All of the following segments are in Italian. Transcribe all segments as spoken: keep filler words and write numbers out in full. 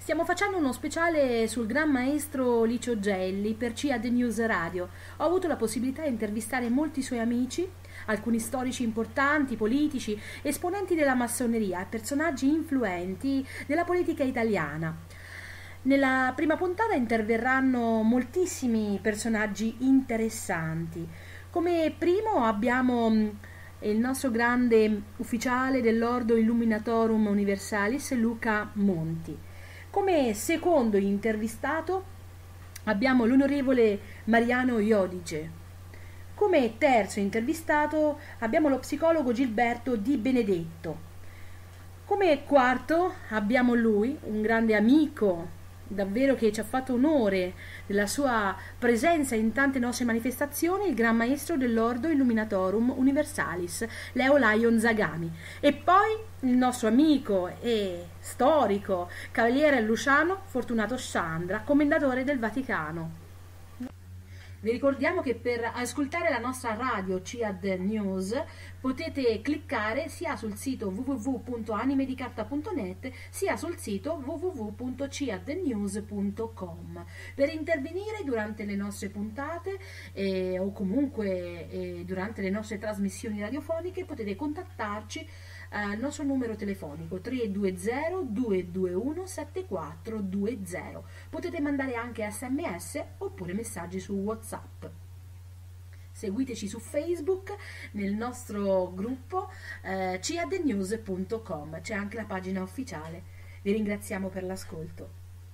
Stiamo facendo uno speciale sul gran maestro Licio Gelli per C A D News Radio. Ho avuto la possibilità di intervistare molti suoi amici, alcuni storici importanti, politici, esponenti della massoneria e personaggi influenti della politica italiana. Nella prima puntata interverranno moltissimi personaggi interessanti. Come primo abbiamo il nostro grande ufficiale dell'Ordo Illuminatorum Universalis, Luca Monti. Come secondo intervistato abbiamo l'onorevole Mariano Iodice. Come terzo intervistato abbiamo lo psicologo Gilberto Di Benedetto. Come quarto abbiamo lui, un grande amico, davvero che ci ha fatto onore della sua presenza in tante nostre manifestazioni, il gran maestro dell'Ordo Illuminatorum Universalis, Leo Lion Zagami. E poi il nostro amico e storico cavaliere Luciano Fortunato Sciandra, commendatore del Vaticano. Vi ricordiamo che per ascoltare la nostra radio C A D News potete cliccare sia sul sito w w w punto animedicarta punto net sia sul sito w w w punto c a d news punto com. Per intervenire durante le nostre puntate eh, o comunque eh, durante le nostre trasmissioni radiofoniche potete contattarci al nostro numero telefonico tre due zero due due uno sette quattro due zero. Potete mandare anche sms oppure messaggi su WhatsApp. Seguiteci su Facebook nel nostro gruppo eh, c a d news punto com, c'è anche la pagina ufficiale. Vi ringraziamo per l'ascolto.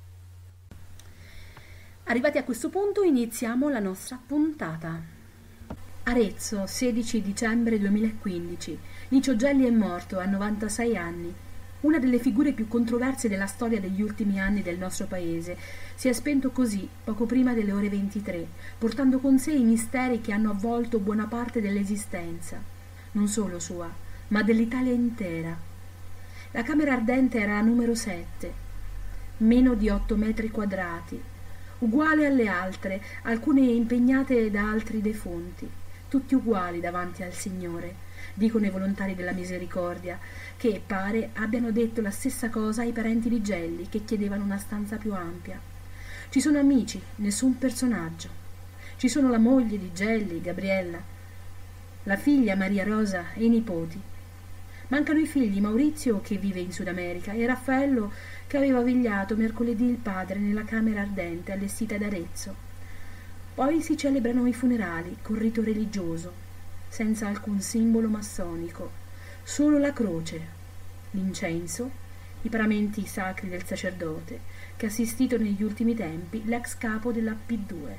Arrivati a questo punto iniziamo la nostra puntata. Arezzo, sedici dicembre duemilaquindici. Licio Gelli è morto a novantasei anni. Una delle figure più controverse della storia degli ultimi anni del nostro paese si è spento così, poco prima delle ore ventitré, portando con sé i misteri che hanno avvolto buona parte dell'esistenza, non solo sua, ma dell'Italia intera. La camera ardente era la numero sette, meno di otto metri quadrati, uguale alle altre, alcune impegnate da altri defunti, tutti uguali davanti al Signore, dicono i volontari della misericordia, che pare abbiano detto la stessa cosa ai parenti di Gelli che chiedevano una stanza più ampia. Ci sono amici, nessun personaggio. Ci sono la moglie di Gelli, Gabriella, la figlia Maria Rosa e i nipoti. Mancano i figli Maurizio, che vive in Sud America, e Raffaello, che aveva vegliato mercoledì il padre nella camera ardente allestita ad Arezzo. Poi si celebrano i funerali con rito religioso, senza alcun simbolo massonico, solo la croce, l'incenso, i paramenti sacri del sacerdote, che ha assistito negli ultimi tempi l'ex capo della P due.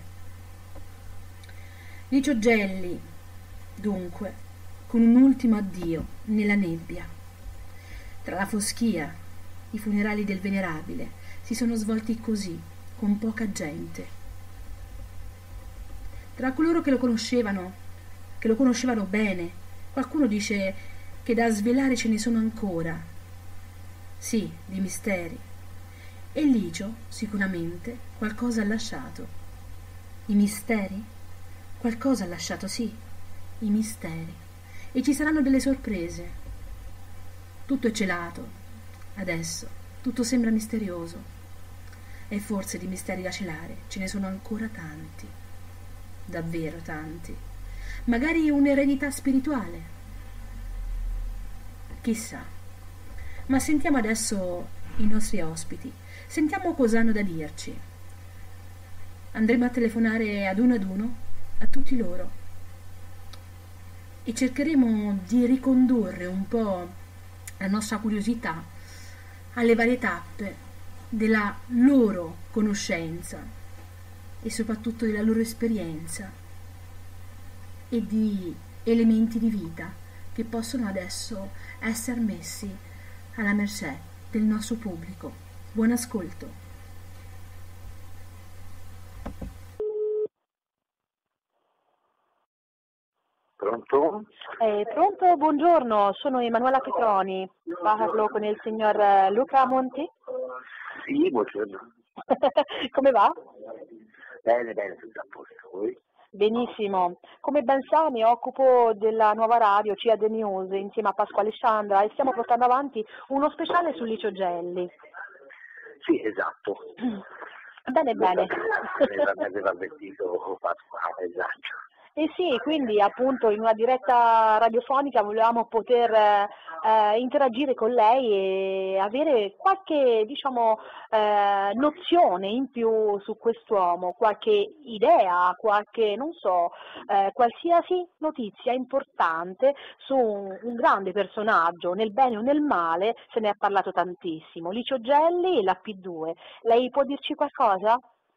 Licio Gelli, dunque, con un ultimo addio nella nebbia. Tra la foschia, i funerali del venerabile si sono svolti così, con poca gente. Tra coloro che lo conoscevano, che lo conoscevano bene, qualcuno dice che da svelare ce ne sono ancora. Sì, di misteri. E Licio, sicuramente, qualcosa ha lasciato. I misteri? Qualcosa ha lasciato, sì, i misteri. E ci saranno delle sorprese. Tutto è celato, adesso, tutto sembra misterioso. E forse di misteri da celare ce ne sono ancora tanti. Davvero tanti. Magari un'eredità spirituale. Chissà. Ma sentiamo adesso i nostri ospiti. Sentiamo cosa hanno da dirci. Andremo a telefonare ad uno ad uno a tutti loro e cercheremo di ricondurre un po' la nostra curiosità alle varie tappe della loro conoscenza e soprattutto della loro esperienza e di elementi di vita che possono adesso essere messi alla mercé del nostro pubblico. Buon ascolto. Pronto? Eh, pronto, buongiorno, sono Emanuela Petroni, parlo con il signor Luca Monti. Sì, buongiorno. Come va? Bene, bene, tutto a posto. Voi? Benissimo, come ben sa mi occupo della nuova radio C A D News insieme a Pasquale Sciandra e stiamo portando avanti uno speciale su Licio Gelli. Sì, esatto. Bene, bene. Aveva avvertito Pasquale, esatto. Eh sì, quindi appunto in una diretta radiofonica volevamo poter eh, interagire con lei e avere qualche, diciamo, eh, nozione in più su quest'uomo, qualche idea, qualche, non so, eh, qualsiasi notizia importante su un, un grande personaggio, nel bene o nel male, se ne è parlato tantissimo. Licio Gelli e la P due. Lei può dirci qualcosa?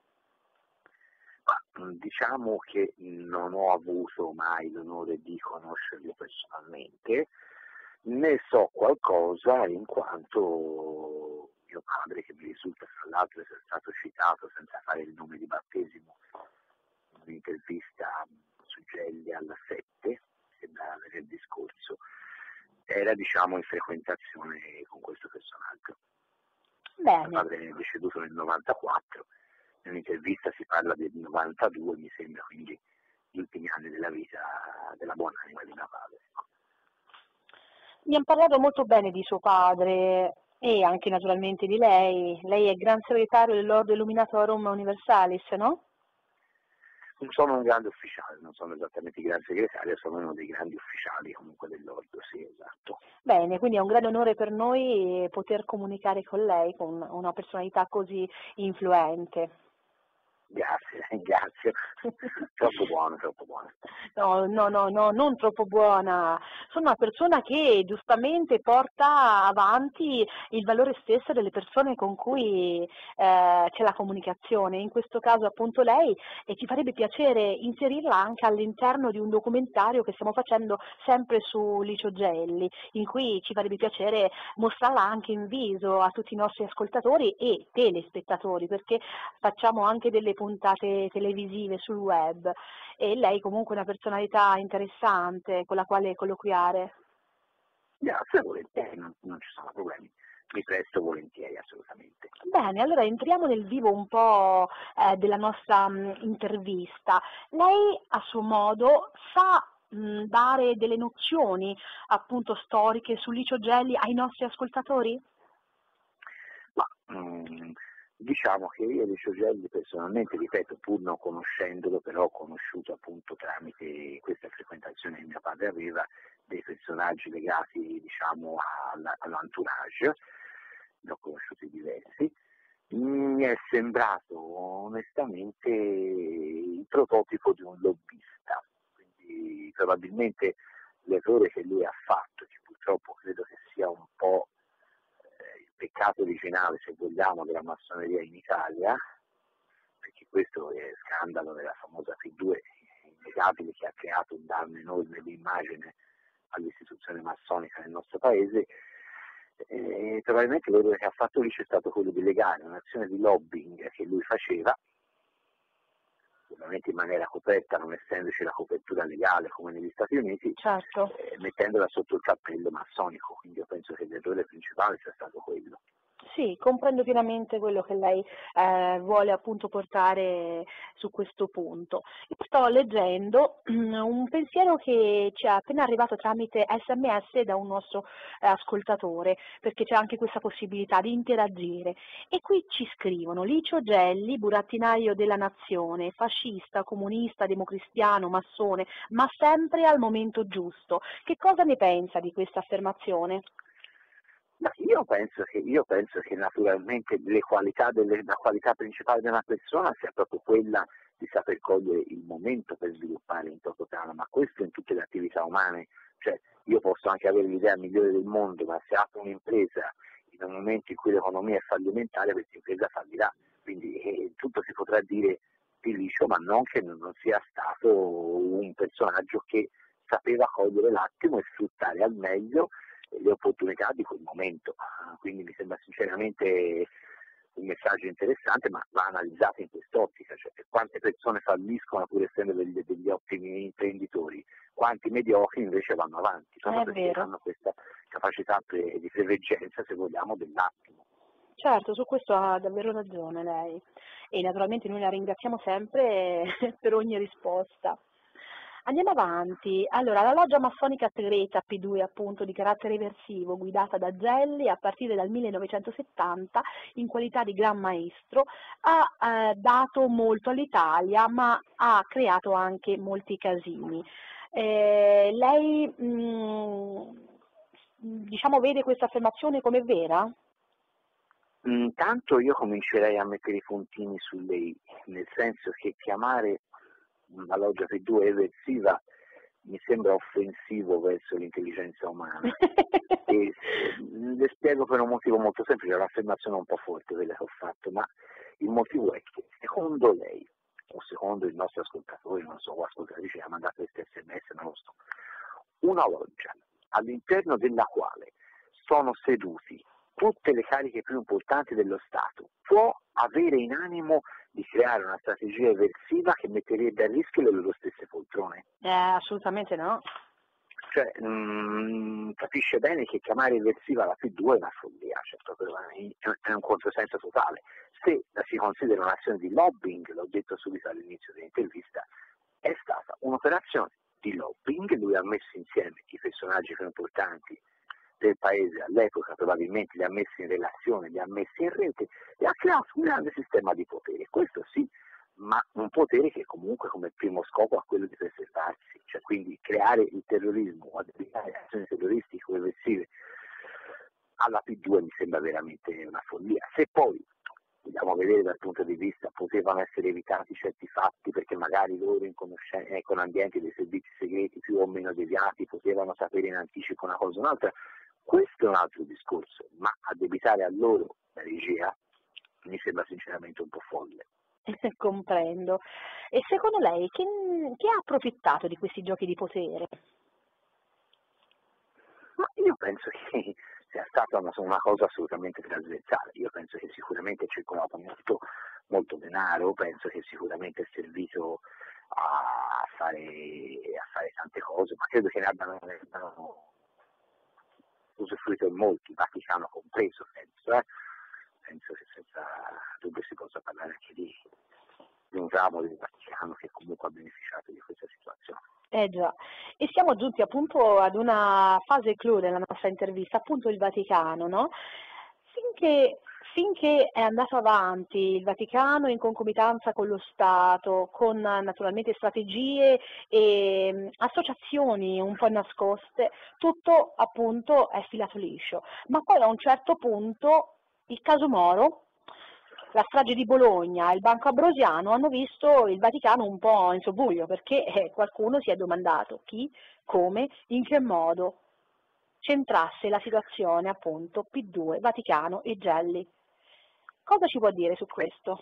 Ma, diciamo che non ho avuto mai l'onore di conoscerlo personalmente, ne so qualcosa in quanto mio padre, che mi risulta tra l'altro essere stato citato senza fare il nome di battesimo in un'intervista su Gelli alla sette, sembra venerdì scorso, era diciamo in frequentazione con questo personaggio. Bene. Mio padre è deceduto nel novantaquattro. In un'intervista si parla del novantadue, mi sembra, quindi gli ultimi anni della vita della buona anima di mio padre. Ecco. Mi hanno parlato molto bene di suo padre e anche naturalmente di lei. Lei è Gran Segretario dell'Ordo Illuminatorum Universalis, no? Non sono un grande ufficiale, non sono esattamente il gran segretario, sono uno dei grandi ufficiali comunque dell'Ordo, sì, esatto. Bene, quindi è un grande onore per noi poter comunicare con lei, con una personalità così influente. Grazie, grazie. Troppo buono, troppo buono. No, no, no, no, non troppo buona. Sono una persona che giustamente porta avanti il valore stesso delle persone con cui eh, c'è la comunicazione. In questo caso appunto lei, e ci farebbe piacere inserirla anche all'interno di un documentario che stiamo facendo sempre su Licio Gelli, in cui ci farebbe piacere mostrarla anche in viso a tutti i nostri ascoltatori e telespettatori, perché facciamo anche delle puntate televisive sul web e lei comunque è una personalità interessante con la quale colloquiare. Grazie, volentieri, non, non ci sono problemi, mi presto volentieri, assolutamente. Bene, allora entriamo nel vivo un po' eh, della nostra mh, intervista. Lei a suo modo sa mh, dare delle nozioni appunto storiche su Licio Gelli ai nostri ascoltatori? Ma mh, diciamo che io Licio Gelli personalmente, ripeto, pur non conoscendolo, però ho conosciuto appunto tramite questa frequentazione che mio padre aveva dei personaggi legati diciamo all'entourage, ne ho conosciuti diversi, mi è sembrato onestamente il prototipo di un lobbista, quindi probabilmente l'errore che lui ha fatto, che purtroppo credo che sia un po' il peccato originale, se vogliamo, della massoneria in Italia, perché questo è il scandalo della famosa P due, innegabile, che ha creato un danno enorme di immagine all'istituzione massonica nel nostro paese. E probabilmente quello che ha fatto lì c'è stato quello di legare un'azione di lobbying che lui faceva, ovviamente in maniera coperta, non essendoci la copertura legale come negli Stati Uniti, certo. eh, mettendola sotto il cappello massonico, quindi io penso che l'errore principale sia stato quello. Sì, comprendo pienamente quello che lei eh, vuole appunto portare su questo punto. Io sto leggendo un pensiero che ci è appena arrivato tramite sms da un nostro eh, ascoltatore, perché c'è anche questa possibilità di interagire. E qui ci scrivono: Licio Gelli, burattinaio della nazione, fascista, comunista, democristiano, massone, ma sempre al momento giusto. Che cosa ne pensa di questa affermazione? Ma io penso che, io penso che naturalmente le qualità delle, la qualità principale di una persona sia proprio quella di saper cogliere il momento per sviluppare in toto piano, ma questo in tutte le attività umane, cioè io posso anche avere l'idea migliore del mondo, ma se apro un'impresa in un momento in cui l'economia è fallimentare, questa impresa fallirà, quindi eh, tutto si potrà dire di Licio, ma non che non sia stato un personaggio che sapeva cogliere l'attimo e sfruttare al meglio le opportunità di quel momento, quindi mi sembra sinceramente un messaggio interessante, ma va analizzato in quest'ottica, cioè quante persone falliscono pur essendo degli, degli ottimi imprenditori, quanti mediocri invece vanno avanti, proprio È perché vero. hanno questa capacità pre- di preveggenza, se vogliamo, dell'attimo. Certo, su questo ha davvero ragione lei e naturalmente noi la ringraziamo sempre per ogni risposta. Andiamo avanti. Allora, la loggia massonica segreta P due, appunto, di carattere eversivo, guidata da Gelli a partire dal millenovecentosettanta, in qualità di Gran Maestro, ha eh, dato molto all'Italia, ma ha creato anche molti casini. Eh, lei, mh, diciamo, vede questa affermazione come vera? Intanto io comincerei a mettere i puntini su lei, nel senso che chiamare la loggia P due eversiva mi sembra offensivo verso l'intelligenza umana. E le spiego per un motivo molto semplice, l'affermazione è un po' forte quella che ho fatto, ma il motivo è che secondo lei, o secondo il nostro ascoltatore, non so, o ascoltatrice ha mandato questo sms, non lo so, una loggia all'interno della quale sono seduti tutte le cariche più importanti dello Stato può avere in animo di creare una strategia eversiva che metterebbe a rischio le loro stesse poltrone? Eh, assolutamente no. Cioè, mh, capisce bene che chiamare eversiva la P due è una follia, cioè proprio è un controsenso totale. Se la si considera un'azione di lobbying, l'ho detto subito all'inizio dell'intervista, è stata un'operazione di lobbying, lui ha messo insieme i personaggi più importanti del paese all'epoca, probabilmente li ha messi in relazione, li ha messi in rete e ha creato un grande sistema di potere. Questo sì, ma un potere che comunque come primo scopo ha quello di preservarsi, cioè quindi creare il terrorismo o additare azioni terroristiche o eversive alla P due mi sembra veramente una follia. Se poi vogliamo vedere dal punto di vista potevano essere evitati certi fatti perché magari loro in conoscenza eh, con ambienti dei servizi segreti più o meno deviati potevano sapere in anticipo una cosa o un'altra, questo è un altro discorso, ma addebitare a loro la regia mi sembra sinceramente un po' folle. Comprendo. E secondo lei chi, chi ha approfittato di questi giochi di potere? Ma io penso che sia stata una, una cosa assolutamente trasversale. Io penso che sicuramente è circolato molto, molto denaro, penso che sicuramente è servito a fare, a fare tante cose, ma credo che ne abbiano, ne abbiano usufruito in molti, il Vaticano compreso, penso. Eh? Penso che senza dubbio si possa parlare anche di, di un ramo del Vaticano che comunque ha beneficiato di questa situazione. Eh già, e siamo giunti appunto ad una fase clou della nostra intervista, appunto il Vaticano, no? Finché, finché è andato avanti il Vaticano in concomitanza con lo Stato, con naturalmente strategie e mh, associazioni un po' nascoste, tutto appunto è filato liscio. Ma poi a un certo punto il caso Moro, la strage di Bologna e il Banco Ambrosiano hanno visto il Vaticano un po' in sobbuglio, perché eh, qualcuno si è domandato chi, come, in che modo centrasse la situazione appunto P due, Vaticano e Gelli. Cosa ci può dire su questo?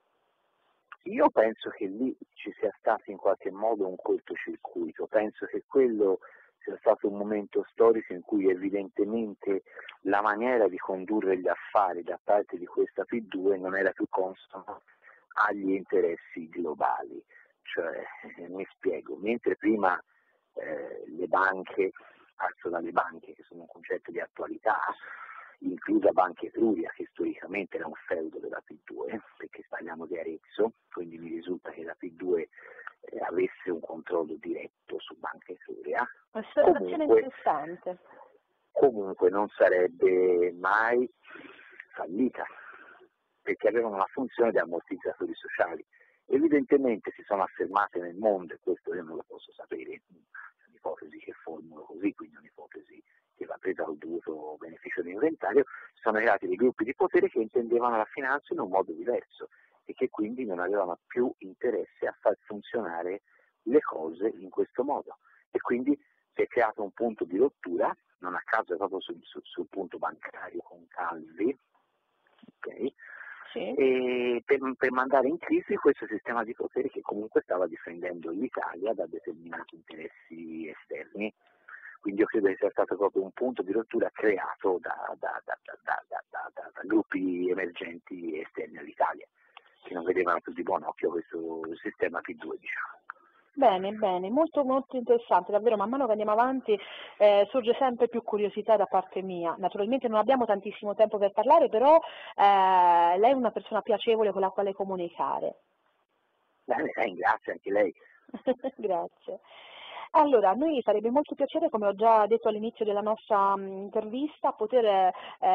Io penso che lì ci sia stato in qualche modo un cortocircuito, penso che quello sia stato un momento storico in cui evidentemente la maniera di condurre gli affari da parte di questa P due non era più consona agli interessi globali. Cioè, eh, mi spiego, mentre prima eh, le banche, parto dalle banche che sono un concetto di attualità, inclusa Banca Etruria, che storicamente era un feudo della P due, perché parliamo di Arezzo, quindi mi risulta che la P due eh, avesse un controllo diretto su Banca Etruria. Osservazione Comunque, interessante. comunque non sarebbe mai fallita, perché avevano una funzione di ammortizzatori sociali. Evidentemente si sono affermate nel mondo, e questo io non lo posso sapere, è un'ipotesi che formulo così, quindi un'ipotesi che va presa col dovuto beneficio di inventario, sono creati dei gruppi di potere che intendevano la finanza in un modo diverso e che quindi non avevano più interesse a far funzionare le cose in questo modo. E quindi si è creato un punto di rottura, non a caso proprio sul, sul, sul punto bancario con Calvi, okay? Sì. E per, per mandare in crisi questo sistema di potere che comunque stava difendendo l'Italia da determinati interessi esterni. Quindi io credo che sia stato proprio un punto di rottura creato da, da, da, da, da, da, da, da gruppi emergenti esterni all'Italia, che non vedevano più di buon occhio questo sistema P due, diciamo. Bene, bene, molto molto interessante, davvero man mano che andiamo avanti eh, sorge sempre più curiosità da parte mia. Naturalmente non abbiamo tantissimo tempo per parlare, però eh, lei è una persona piacevole con la quale comunicare. Bene, eh, grazie anche lei. Grazie. Allora, a noi farebbe molto piacere, come ho già detto all'inizio della nostra mh, intervista, poter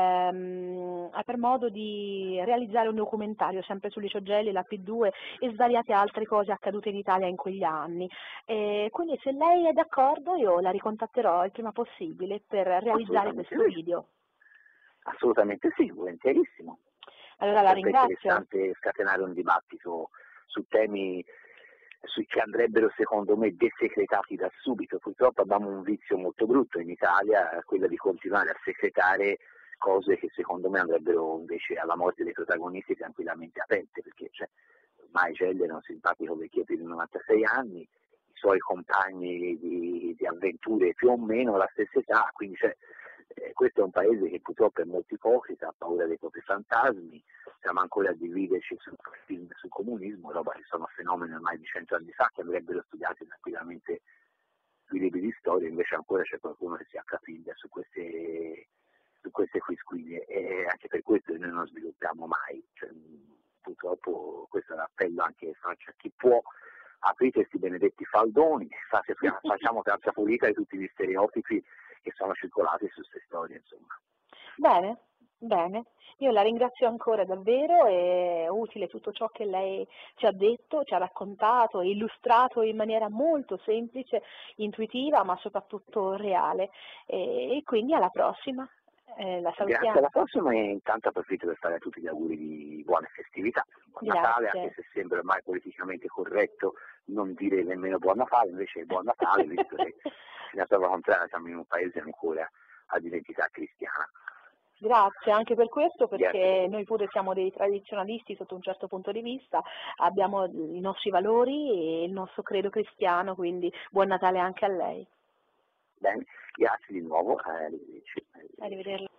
ehm, aver modo di realizzare un documentario sempre su Licio Gelli, la P due e svariate altre cose accadute in Italia in quegli anni. E quindi se lei è d'accordo io la ricontatterò il prima possibile per realizzare Assolutamente questo sì, video. assolutamente sì, volentierissimo. Allora È la sempre ringrazio. interessante scatenare un dibattito su temi sui che andrebbero secondo me desecretati da subito. Purtroppo abbiamo un vizio molto brutto in Italia, quello di continuare a secretare cose che secondo me andrebbero invece alla morte dei protagonisti tranquillamente aperte, perché cioè, ormai Gelli era un simpatico vecchietto di novantasei anni, i suoi compagni di, di avventure più o meno la stessa età, quindi cioè, eh, questo è un paese che purtroppo è molto ipocrita, ha paura dei propri fantasmi, siamo ancora a dividerci sul, sul comunismo, roba che sono fenomeni ormai di cento anni fa che andrebbero studiati tranquillamente sui libri di storia, invece ancora c'è qualcuno che si accapiglia su queste, su queste quisquiglie e anche per questo noi non sviluppiamo mai. Cioè, purtroppo questo è l'appello anche faccio a chi può, aprite questi benedetti faldoni, fate, facciamo traccia pulita di tutti gli stereotipi che sono circolati su queste storie, insomma. Bene, bene. Io la ringrazio ancora davvero, è utile tutto ciò che lei ci ha detto, ci ha raccontato, illustrato in maniera molto semplice, intuitiva, ma soprattutto reale. E, e quindi alla prossima. Eh, la Grazie, salutiamo. alla prossima e intanto approfitto per fare a tutti gli auguri di buone festività. Buon Natale, Grazie. anche se sembra ormai politicamente corretto non dire nemmeno buon Natale, invece è buon Natale, visto che fino a prova contraria siamo in un paese ancora ad identità cristiana. Grazie anche per questo, perché Grazie. noi pure siamo dei tradizionalisti sotto un certo punto di vista, abbiamo i nostri valori e il nostro credo cristiano, quindi buon Natale anche a lei. Bene, grazie di nuovo, eh, arrivederci. Arrivederci. Arrivederla.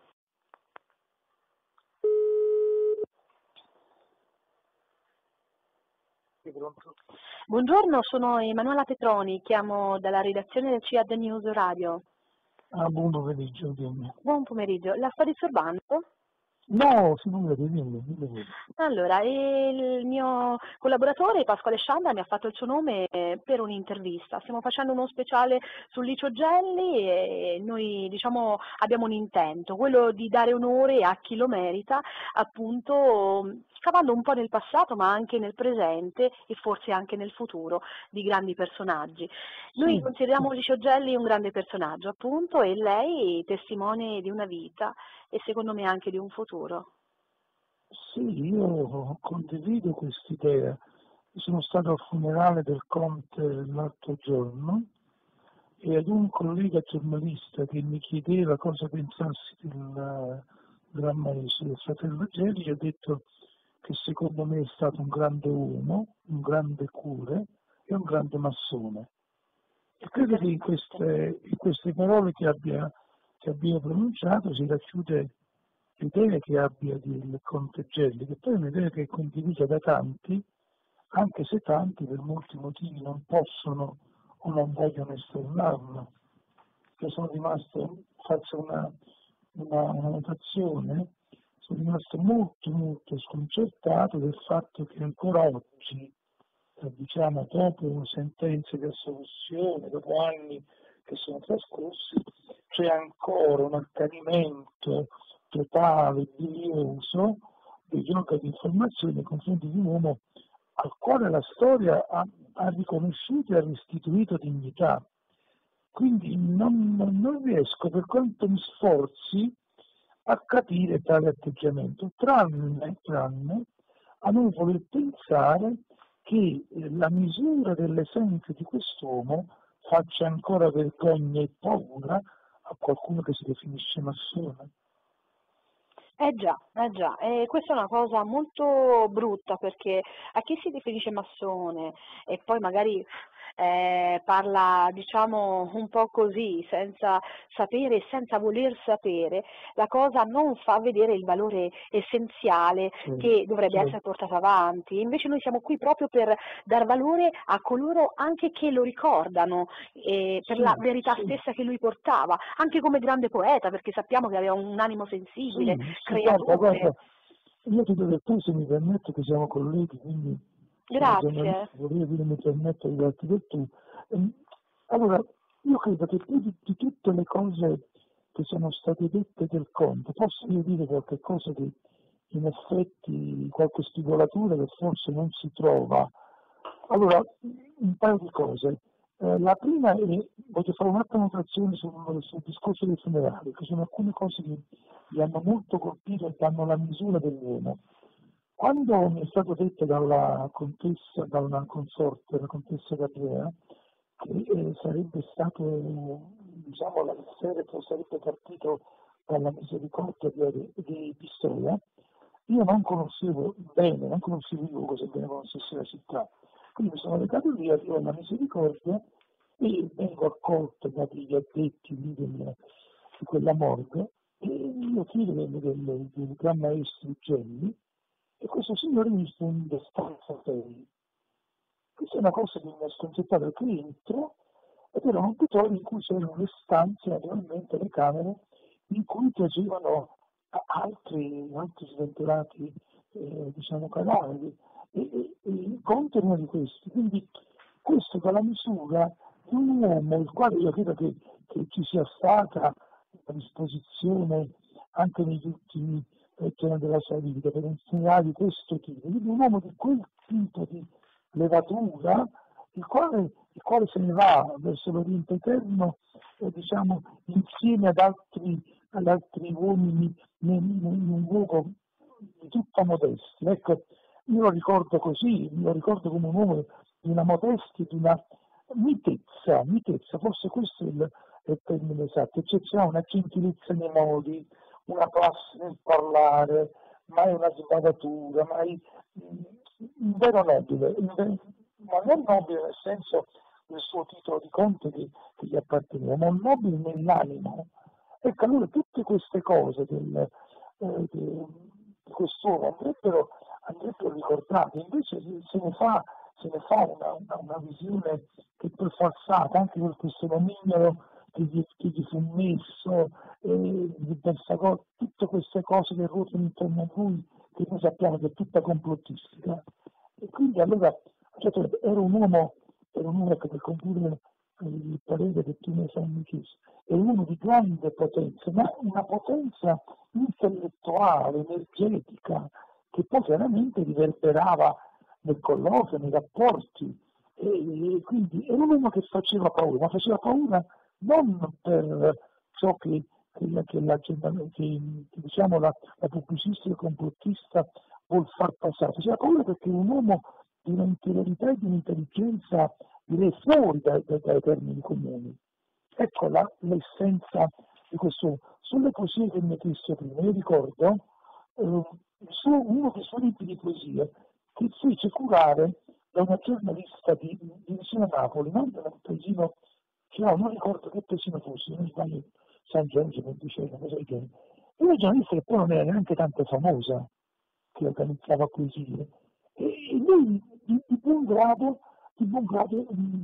Buongiorno, sono Emanuela Petroni, chiamo dalla redazione del C I A D News Radio. Ah, buon pomeriggio, dimmi. Buon pomeriggio, la sto disturbando? No, figurati, dimmi, dimmi. Allora, il mio collaboratore Pasquale Scianda mi ha fatto il suo nome per un'intervista. Stiamo facendo uno speciale su Licio Gelli e noi diciamo abbiamo un intento, quello di dare onore a chi lo merita, appunto scavando un po' nel passato ma anche nel presente e forse anche nel futuro di grandi personaggi. Noi Sì, consideriamo sì. Licio Gelli un grande personaggio, appunto, e lei testimone di una vita e secondo me anche di un futuro. Sì, io condivido quest'idea. Sono stato al funerale del Conte l'altro giorno e ad un collega giornalista che mi chiedeva cosa pensassi del Gran Maestro del fratello Gelli, gli ho detto che secondo me è stato un grande uomo, un grande cure e un grande massone. E credo che in queste, in queste parole che abbia, che abbia pronunciato si racchiude l'idea che abbia del Conte Gelli, che poi è un'idea che è condivisa da tanti, anche se tanti per molti motivi non possono o non vogliono esternarla. Io sono rimasto, faccio una, una, una notazione, sono rimasto molto molto sconcertato del fatto che ancora oggi, eh, diciamo dopo sentenze di assoluzione, dopo anni che sono trascorsi, c'è ancora un accanimento totale, bilioso degli organi di informazione nei confronti di un uomo al quale la storia ha, ha riconosciuto e ha restituito dignità. Quindi non, non riesco, per quanto mi sforzi, a capire tale atteggiamento, tranne, tranne a non voler pensare che la misura dell'esempio di quest'uomo faccia ancora vergogna e paura a qualcuno che si definisce massone. Eh già, eh già, e questa è una cosa molto brutta perché a chi si definisce massone e poi magari eh, parla diciamo un po' così, senza sapere e senza voler sapere, la cosa non fa vedere il valore essenziale Sì, che dovrebbe sì. essere portato avanti. Invece noi siamo qui proprio per dar valore a coloro anche che lo ricordano, eh, per Sì, la verità sì. stessa che lui portava, anche come grande poeta, perché sappiamo che aveva un animo sensibile, Sì, sì, creatore. guarda, guarda, io ti do tu se mi permetto che siamo colleghi, quindi sono Grazie. giornalisti, volevo dire mi permetto di darti del tu. Allora, io credo che più di, di tutte le cose che sono state dette del Conte, posso io dire qualche cosa che in effetti, qualche spigolatura che forse non si trova. Allora, un paio di cose. Eh, la prima è, voglio fare un'altra notazione sul, sul discorso del funerale, che sono alcune cose che mi hanno molto colpito e danno la misura dell'uomo. Quando mi è stato detto dalla contessa, da una consorte, la contessa Gabriela, che eh, sarebbe stato, diciamo, il feretro sarebbe partito dalla misericordia di, di Pistoia, io non conoscevo bene, non conoscevo io cosa bene conoscessi la città, quindi mi sono recato lì, arrivo alla misericordia e vengo accolto dagli addetti lì del, di quella morgue e io chiedo del, del, del gran maestro Gelli e questo signore mi risponde stanza sei. Questa è una cosa che mi ha sconcertato perché entro ed era un auditorio in cui c'erano le stanze, naturalmente le camere, in cui piacevano altri, altri sventurati eh, diciamo, cadaveri e, e, e il Conte è uno di questi. Quindi questo dà la misura di un uomo il quale io credo che, che ci sia stata a disposizione anche negli ultimi eh, giorni della sua vita per un funerale di questo tipo, quindi un uomo di quel tipo di levatura, il quale, il quale se ne va verso l'Oriente Eterno, eh, diciamo, insieme ad altri, ad altri uomini in un luogo di tutta modestia. Ecco, io lo ricordo così, lo ricordo come un uomo di una modestia, di una mitezza, mitezza, forse questo è il, è il termine esatto, cioè c'è una gentilezza nei modi, una classe nel parlare, mai una sbavatura, mai un vero nobile, un vero, ma non nobile nel senso del suo titolo di conte che, che gli apparteneva, ma un nobile nell'animo. Ecco, allora tutte queste cose del, eh, di, di quest'uomo andrebbero, andrebbero ricordate, invece se ne fa, se ne fa una, una, una visione che è poi falsata, anche per questo nomignolo che gli, che gli fu messo, eh, di Bersagosto, tutte queste cose che ruotano intorno a lui, che noi sappiamo che è tutta complottistica. E quindi allora, cioè, era un uomo, era un uomo che per concludere il parere che tu mi hai chiesto, è un uomo di grande potenza, ma una potenza intellettuale, energetica, che poi chiaramente riverberava nel colloquio, nei rapporti, e, e quindi era un uomo che faceva paura, ma faceva paura non per ciò che, che, che, la, che, che diciamo, la, la pubblicistica complottista vuol far passare, faceva paura perché è un uomo di un'interiorità e di un'intelligenza direi fuori dai, dai, dai termini comuni. Ecco la, l'essenza di questo. Sulle poesie che mi hai chiesto prima, io ricordo eh, su uno dei suoi libri di poesie che fece curare da una giornalista di, di vicino a Napoli, non da un paesino, no, non ricordo che paesino fosse, non sbaglio, San Giorgio, Ponticello, cosa del genere. E una giornalista che poi non era neanche tanto famosa, che organizzava poesie, e, e lui di, di buon grado di buon grado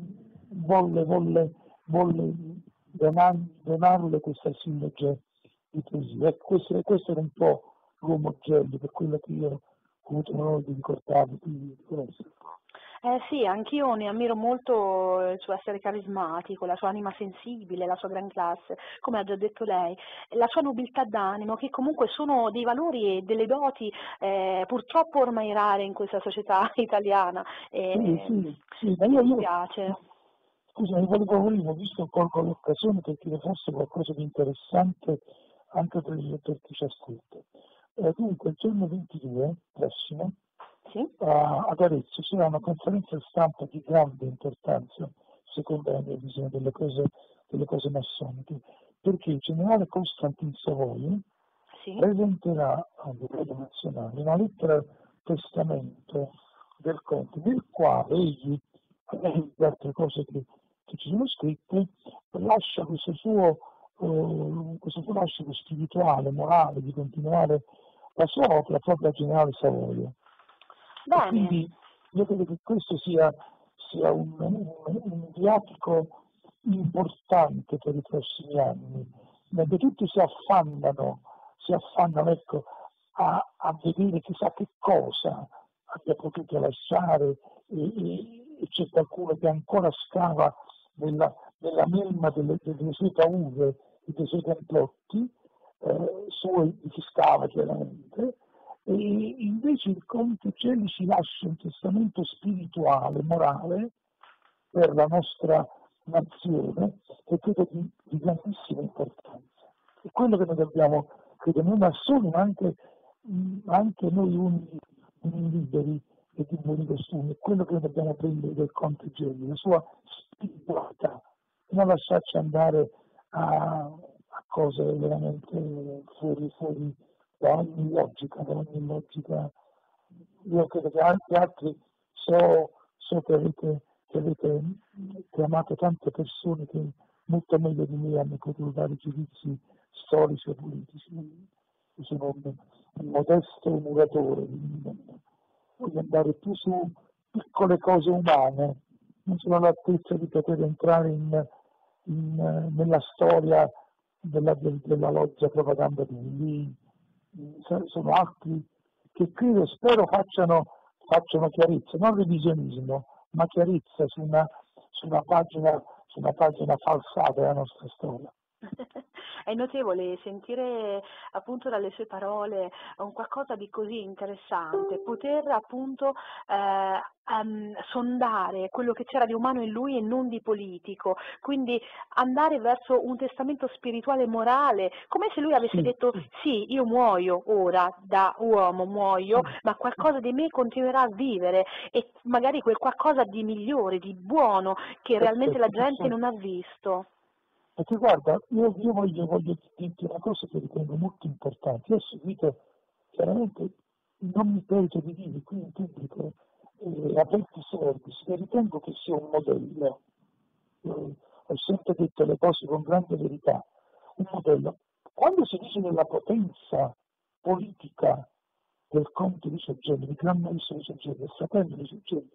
mh, volle, volle, volle donar, donarle questa silloge di poesia. Ecco, questo, questo era un po' l'uomo Gelli, per quello che io ho avuto l'onore di ricordarvi, di, di conoscere. Eh sì, anch'io ne ammiro molto il suo essere carismatico, la sua anima sensibile, la sua gran classe, come ha già detto lei, la sua nobiltà d'animo, che comunque sono dei valori e delle doti eh, purtroppo ormai rare in questa società italiana. Eh, E, sì, sì, ma mi io, io dispiace. scusa, mi volevo volevo, visto colgo l'occasione per dire forse qualcosa di interessante anche per, per chi ci ascolta. Eh, dunque, il giorno ventidue prossimo, Sì? a- ad Arezzo ci sarà una conferenza stampa di grande importanza, secondo la mia visione, delle cose, delle cose massoniche, perché il generale Costantin Savoy Sì? presenterà a livello nazionale una lettera testamento del Conte, nel quale egli, alle altre cose che, che ci sono scritte, lascia questo suo, eh, questo suo lascito spirituale, morale, di continuare la sua opera proprio al generale Savoio. E Bene. quindi io credo che questo sia, sia un, un, un viatico importante per i prossimi anni, mentre tutti si affannano, si affannano ecco, a, a vedere chissà che cosa abbia potuto lasciare e, e, e c'è qualcuno che ancora scava nella, nella melma delle, delle sue paure e dei suoi complotti, eh, suoi di chi stava chiaramente, e invece il Conte Gelli ci lascia un testamento spirituale, morale, per la nostra nazione, che credo di, di grandissima importanza. È quello che noi dobbiamo, credo noi massoni, ma anche, mh, anche noi uni, uni liberi e di buoni costumi, è quello che noi dobbiamo prendere del Conte Gelli, la sua spiritualità, e non lasciarci andare a, a cose veramente fuori, fuori da ogni logica, da ogni logica. Io credo che anche altri, so, so che avete, che avete chiamato tante persone che molto meglio di me hanno potuto dare giudizi storici e politici. Io sono un, un modesto muratore, voglio andare più su piccole cose umane, non sono all'altezza di poter entrare in, in, nella storia della, della loggia propaganda di lì, sono altri che credo, spero facciano, facciano chiarezza, non revisionismo, ma chiarezza su una, su una pagina, su una pagina falsata della nostra storia. È notevole sentire appunto dalle sue parole un qualcosa di così interessante, poter appunto eh, um, sondare quello che c'era di umano in lui e non di politico, quindi andare verso un testamento spirituale e morale, come se lui avesse Sì, detto sì, sì, io muoio ora da uomo, muoio, sì, ma qualcosa di me continuerà a vivere e magari quel qualcosa di migliore, di buono che realmente la perfetto, gente perfetto. non ha visto. Perché guarda, io, io voglio, voglio dirti una cosa che ritengo molto importante. Io ho seguito, chiaramente, non mi perito di dire qui in pubblico, eh, Aperti Service, che ritengo che sia un modello. Eh, ho sempre detto le cose con grande verità. Un modello. Quando si dice della potenza politica del Conte di Soggelli, di Gran Maestro di Soggelli, del fratello di Soggelli,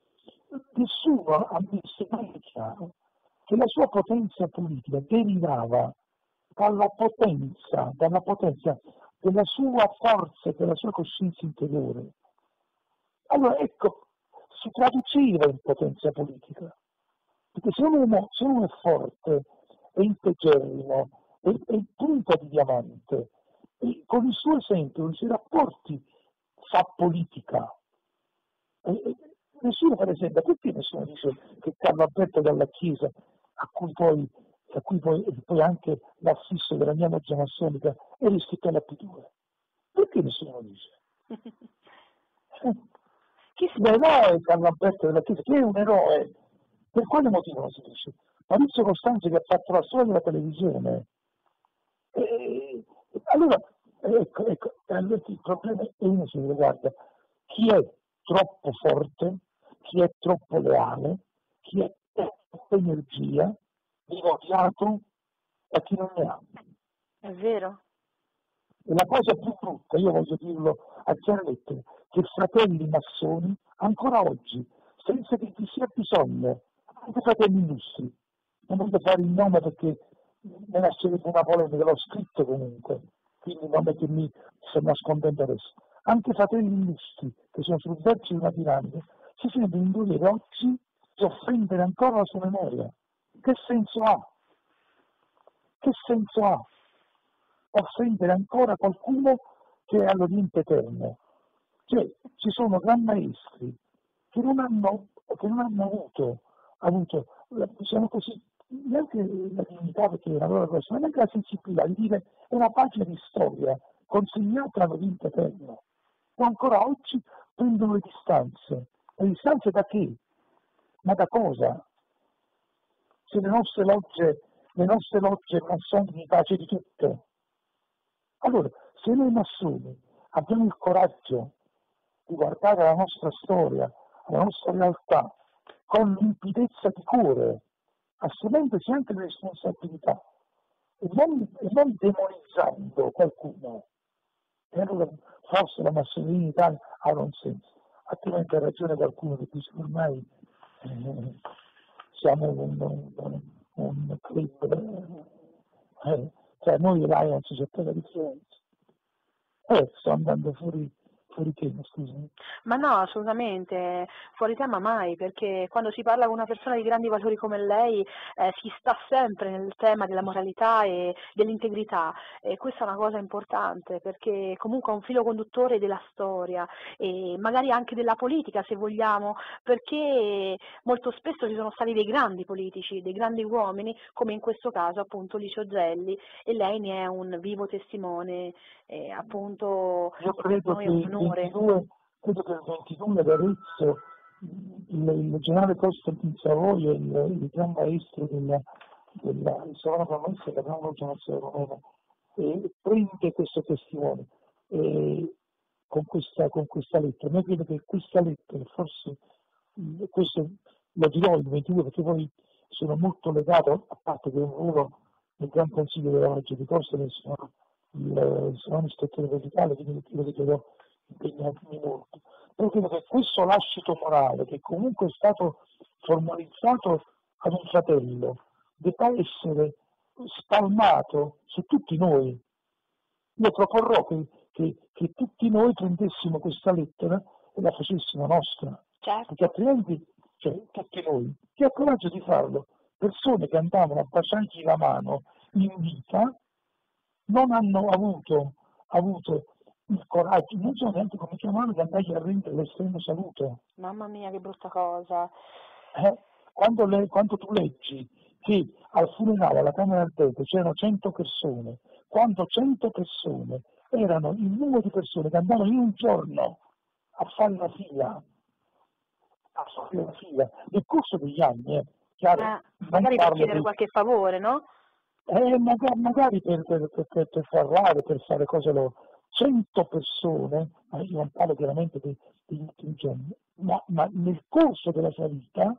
nessuno ha messo mai chiaro che la sua potenza politica derivava dalla potenza, dalla potenza della sua forza e della sua coscienza interiore. Allora ecco, si traduceva in potenza politica, perché se un uomo, se uno è forte, è integerrimo, è, è punta di diamante, e con il suo esempio, con i suoi rapporti, fa politica. E, e, nessuno, per esempio, perché nessuno dice che Carlo Alberto dalla Chiesa, a cui poi, a cui poi, poi anche l'affisso della mia loggia massonica è iscritto alla P due? Perché nessuno lo dice? L'eroe Carlo Alberto della Chiesa, che è un eroe, per quale motivo non si dice? Maurizio Costanzo, che ha fatto la storia della televisione. E, allora, ecco, ecco, allora il problema è uno, si riguarda chi è troppo forte, chi è troppo leale, chi è troppa energia, viene odiato da chi non ne ha. È vero. E la cosa più brutta, io voglio dirlo a chiare lettere, che fratelli massoni, ancora oggi, senza che ci sia bisogno, anche fratelli illustri, non voglio fare il nome perché me ne sarebbe una polemica, l'ho scritto comunque, quindi non è che mi sto nascondendo adesso. Anche fratelli illustri, che sono sul vertice di una piramide, si sentono in dovere oggi di offendere ancora la sua memoria. Che senso ha? Che senso ha? Offendere ancora qualcuno che è all'Oriente Eterno. Cioè, ci sono gran maestri che non hanno, che non hanno avuto, avuto, diciamo così, neanche la dignità, perché è una loro cosa, ma neanche la sensibilità di dire è una pagina di storia consegnata all'Oriente Eterno. E ancora oggi prendono le distanze. Le distanze da che? Ma da cosa? Se le nostre logge, le nostre logge non sono di pace di tutto. Allora, se noi massoni abbiamo il coraggio di guardare la nostra storia, la nostra realtà, con limpidezza di cuore, assumendosi anche le responsabilità, e non, e non demonizzando qualcuno, e allora forse la massoneria in Italia avrà un senso. Altrimenti ha ragione qualcuno che dice che ormai eh, siamo un, un, un club, eh, cioè noi Lions c'è per la differenza. Eh, sto andando fuori, fuori tema, scusami. Ma no, assolutamente, fuori tema mai, perché quando si parla con una persona di grandi valori come lei eh, si sta sempre nel tema della moralità e dell'integrità, e questa è una cosa importante, perché comunque è un filo conduttore della storia e magari anche della politica, se vogliamo, perché molto spesso ci sono stati dei grandi politici, dei grandi uomini, come in questo caso appunto Licio Gelli, e lei ne è un vivo testimone, e appunto Io e per credo noi che è un il onore. ventidue, credo che il ventidue ad Arezzo il, il generale Costantin Savoia, il, il gran maestro della, della il sovrano maestro della Gran Loggia Nazionale Romena, e prende questo testimone e, con, questa, con questa lettera. Io credo che questa lettera, forse questo lo dirò il ventidue perché poi sono molto legato, a parte che un ruolo nel Gran Consiglio della Loggia di Costa, sono il sono ispettore verticale, quindi credo che dovrò impegnarmi molto. Però credo che questo lascito morale, che comunque è stato formalizzato ad un fratello, debba essere spalmato su tutti noi. Io proporrò che, che, che tutti noi prendessimo questa lettera e la facessimo nostra, Certo. perché altrimenti, cioè, tutti noi, chi ha coraggio di farlo, persone che andavano a baciargli la mano in vita, non hanno avuto, avuto il coraggio, non so neanche come chiamarlo, di andargli a rendere l'estremo saluto. Mamma mia, che brutta cosa. Eh? Quando, le, quando tu leggi che al funerale alla Camera Ardente c'erano cento persone, quando cento persone erano il numero di persone che andavano in un giorno a fare la fila, a fare la fila, nel corso degli anni, eh, chiaro, Eh, non magari per parlo chiedere di... qualche favore, no? Eh, magari, magari per, per, per, per, per parlare, per fare cose loro. cento persone, ma io non parlo chiaramente dei- degli ultimi giorni, ma, ma nel corso della sua vita,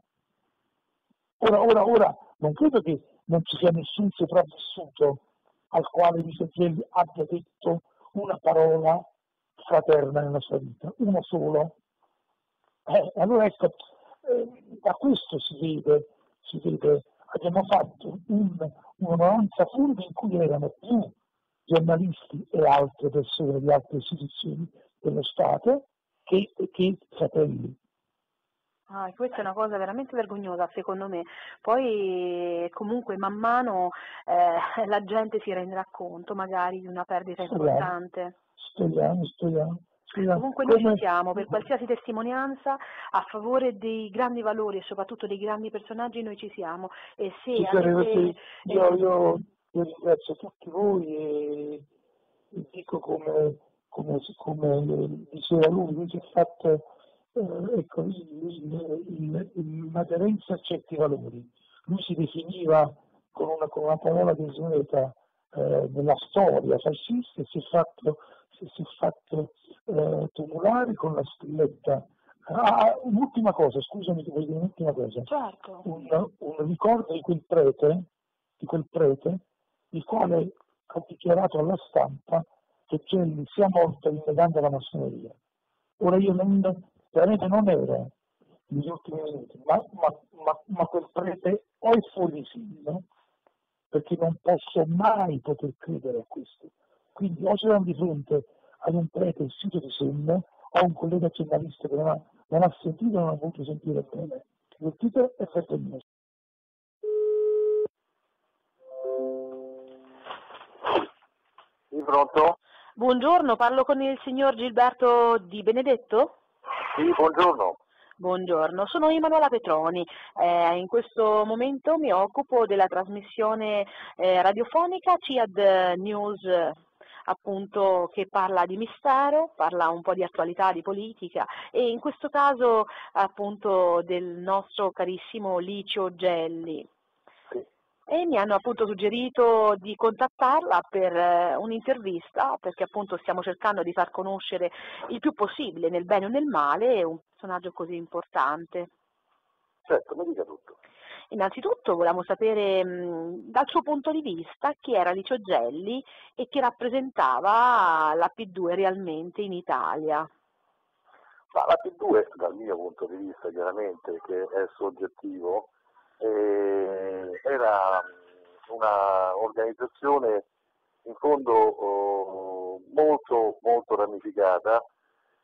ora, ora, ora, non credo che non ci sia nessun sopravvissuto al quale Licio Gelli abbia detto una parola fraterna nella sua vita, uno solo. Eh, allora ecco, eh, da questo si vede, si vede, abbiamo fatto un, un'onoranza funde in cui erano più giornalisti e altre persone di altre istituzioni dello Stato che, che fratelli. Ah, e questa è una cosa veramente vergognosa secondo me. Poi comunque man mano eh, la gente si renderà conto magari di una perdita Speriamo, importante. speriamo, speriamo. speriamo. Comunque noi ci Come, siamo, per qualsiasi testimonianza a favore dei grandi valori e soprattutto dei grandi personaggi noi ci siamo. E se Sì, perché avete... io, io, io ringrazio tutti voi e, e dico come, come, come diceva lui, lui si è fatto eh, ecco, il, il, il, il- un'aderenza a certi valori. Lui si definiva con una, con una parola desueta eh, nella storia fascista e si è fatto, si, si è fatto eh, tumulare con la spilletta. Ah, un'ultima cosa, scusami, ti voglio dire un'ultima cosa. Certo. Un, un ricordo di quel prete, di quel prete, il quale ha dichiarato alla stampa che Gelli sia morto rinnegando la massoneria. Ora io non, veramente non ero negli ultimi minuti, ma, ma, ma, ma quel prete o è fuori di signo, perché non posso mai poter credere a questo. Quindi o ci siamo di fronte ad un prete uscito di senno o a un collega giornalista che non ha, non ha sentito e non ha voluto sentire bene. Il titolo è vergognoso. Sì, pronto? Buongiorno, parlo con il signor Gilberto Di Benedetto? Sì, buongiorno. Buongiorno, sono Emanuela Petroni. Eh, in questo momento mi occupo della trasmissione eh, radiofonica C I A D News, eh, appunto, che parla di mistero, parla un po' di attualità, di politica, e in questo caso appunto del nostro carissimo Licio Gelli. Sì. E mi hanno appunto suggerito di contattarla per eh, un'intervista, perché appunto stiamo cercando di far conoscere il più possibile, nel bene o nel male, un personaggio così importante. Certo, mi dica tutto. Innanzitutto volevamo sapere mh, dal suo punto di vista chi era Licio Gelli e chi rappresentava la P due realmente in Italia. Ma la P due, dal mio punto di vista chiaramente, che è soggettivo, eh, era una organizzazione in fondo oh, molto, molto ramificata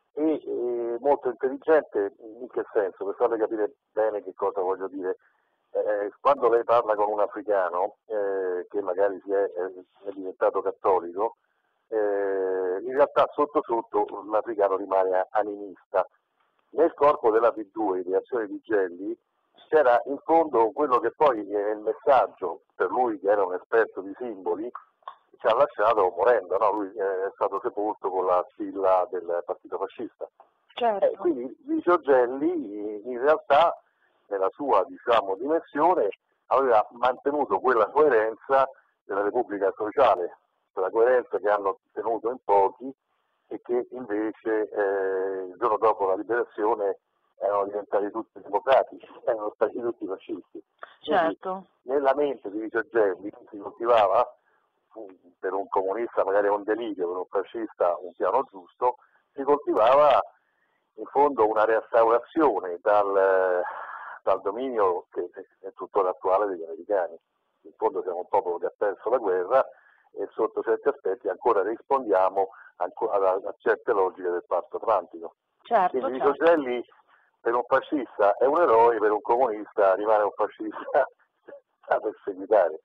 e eh, molto intelligente. In che senso? Per farle capire bene che cosa voglio dire. Eh, quando lei parla con un africano eh, che magari si è, è diventato cattolico, eh, in realtà sotto sotto l'africano rimane animista. Nel corpo della P due, Ideazione di Gelli, c'era in fondo quello che poi è il messaggio, per lui che era un esperto di simboli, ci ha lasciato morendo, no? Lui è stato sepolto con la stilla del partito fascista. Certo. Eh, quindi Licio Gelli in realtà nella sua, diciamo, dimensione aveva mantenuto quella coerenza della Repubblica Sociale, quella coerenza che hanno tenuto in pochi e che invece eh, il giorno dopo la liberazione erano diventati tutti democratici, erano stati tutti fascisti. Certo. Quindi, nella mente di Licio Gelli si coltivava, per un comunista magari un delirio, per un fascista un piano giusto, si coltivava in fondo una restaurazione dal, dal dominio che è tuttora attuale degli americani. In fondo siamo un popolo che ha perso la guerra e sotto certi aspetti ancora rispondiamo a, a, a certe logiche del Patto Atlantico. Certo, Quindi certo. Licio Gelli per un fascista è un eroe, per un comunista rimane un fascista da perseguitare.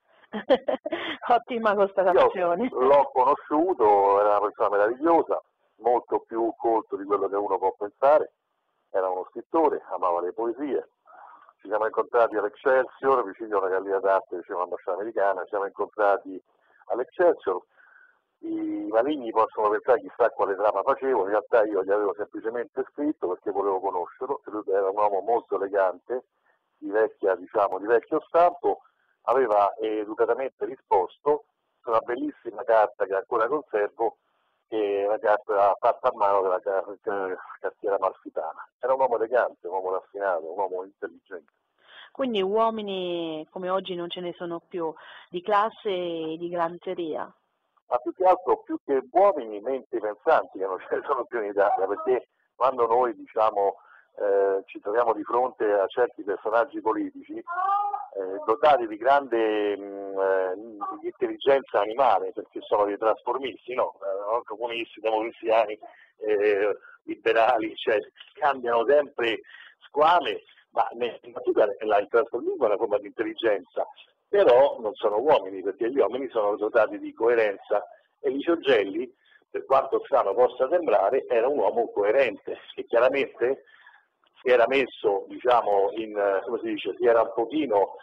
Ottima constatazione. Io l'ho conosciuto, era una persona meravigliosa, molto più colto di quello che uno può pensare, era uno scrittore, amava le poesie. Ci siamo incontrati all'Excelsior, vicino alla Gallia d'Arte, vicino all'ambasciata americana, ci siamo incontrati all'Excelsior. I maligni possono pensare chissà quale trama facevo, in realtà io gli avevo semplicemente scritto perché volevo conoscerlo, lui era un uomo molto elegante, di vecchia, diciamo, di vecchio stampo, aveva educatamente risposto su una bellissima carta che ancora conservo, che è la carta fatta a mano della cartiera amalfitana. Era un uomo elegante, un uomo raffinato, un uomo intelligente. Quindi uomini come oggi non ce ne sono più, di classe e di galanteria. Ma più che altro, più che uomini, menti pensanti, che non ce ne sono più in Italia, perché quando noi, diciamo, eh, ci troviamo di fronte a certi personaggi politici, eh, dotati di grande mh, eh, di intelligenza animale, perché sono dei trasformisti, no? Eh, comunisti, democristiani, eh, liberali, cioè cambiano sempre squame, ma nel natura il trasformismo è una forma di intelligenza, però non sono uomini, perché gli uomini sono dotati di coerenza e Licio Gelli, per quanto strano possa sembrare, era un uomo coerente, che chiaramente si era messo, diciamo, in, come si dice, si era un pochino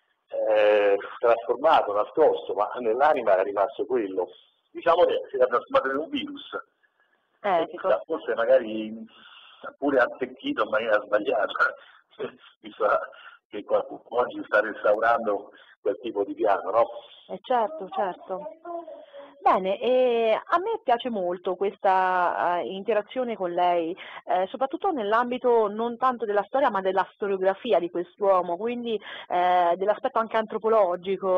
eh, trasformato, nascosto, ma nell'anima era rimasto quello. Diciamo che si era trasformato in un virus. Ecco. E forse magari pure attecchito in maniera sbagliata, visto che qualcuno oggi sta restaurando quel tipo di piano, no? Eh certo, certo. Bene, e a me piace molto questa uh, interazione con lei, eh, soprattutto nell'ambito non tanto della storia ma della storiografia di quest'uomo, quindi eh, dell'aspetto anche antropologico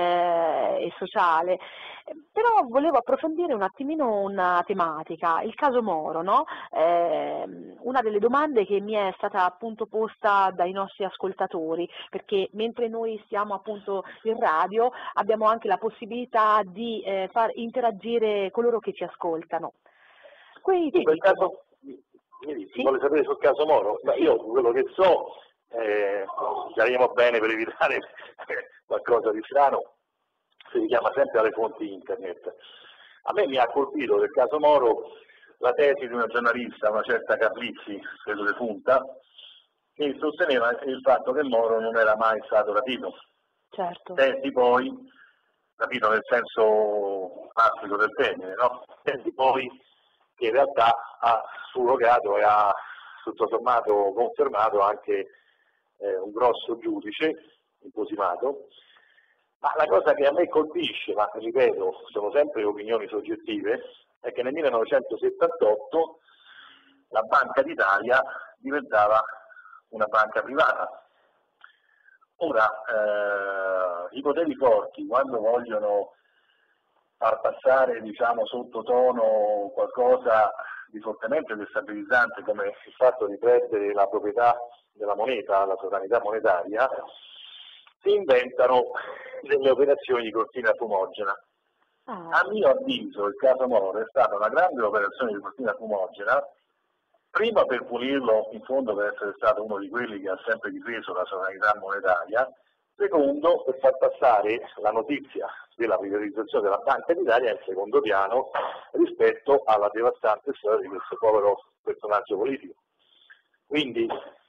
eh, e sociale. Però volevo approfondire un attimino una tematica, il caso Moro, no? Eh, una delle domande che mi è stata appunto posta dai nostri ascoltatori, perché mentre noi siamo appunto in radio abbiamo anche la possibilità di eh, far interagire coloro che ci ascoltano. Quindi sì, per caso, mi sì? vuole sapere sul caso Moro? Ma io quello che so, eh, speriamo bene per evitare qualcosa di strano, si richiama sempre alle fonti internet. A me mi ha colpito del caso Moro la tesi di una giornalista, una certa Carlizzi, credo De Funta, che sosteneva il fatto che Moro non era mai stato rapito. Certo. Tesi poi, rapito nel senso classico del termine, no? Tesi poi che in realtà ha surrogato e ha tutto sommato confermato anche eh, un grosso giudice, imposimato. Ma la cosa che a me colpisce, ma ripeto, sono sempre opinioni soggettive, è che nel millenovecentosettantotto la Banca d'Italia diventava una banca privata. Ora, eh, i poteri forti, quando vogliono far passare, diciamo, sottotono qualcosa di fortemente destabilizzante come il fatto di perdere la proprietà della moneta, la sovranità monetaria, si inventano delle operazioni di cortina fumogena. A mio avviso il caso Moro è stata una grande operazione di cortina fumogena prima per punirlo in fondo per essere stato uno di quelli che ha sempre difeso la sovranità monetaria, secondo per far passare la notizia della privatizzazione della Banca d'Italia in secondo piano rispetto alla devastante storia di questo povero personaggio politico. Quindi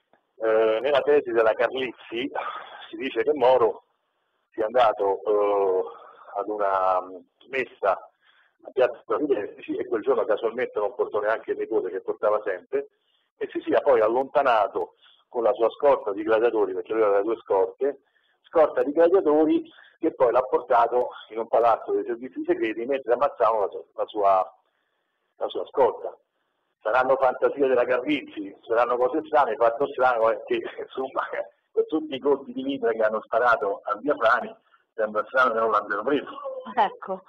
eh, nella tesi della Carlizzi si dice che Moro sia andato eh, ad una messa a Piazza Provvidenzi e quel giorno casualmente non portò neanche il nipote che portava sempre, e si sia poi allontanato con la sua scorta di gladiatori, perché lui aveva due scorte, scorta di gladiatori che poi l'ha portato in un palazzo dei servizi segreti mentre ammazzavano la sua, la sua, la sua scorta. Saranno fantasie della Carlizzi, saranno cose strane, fatto strano è che insomma per tutti i colpi di mitra che hanno sparato a Via Frani sembra strano che non l'abbiano preso. Ecco.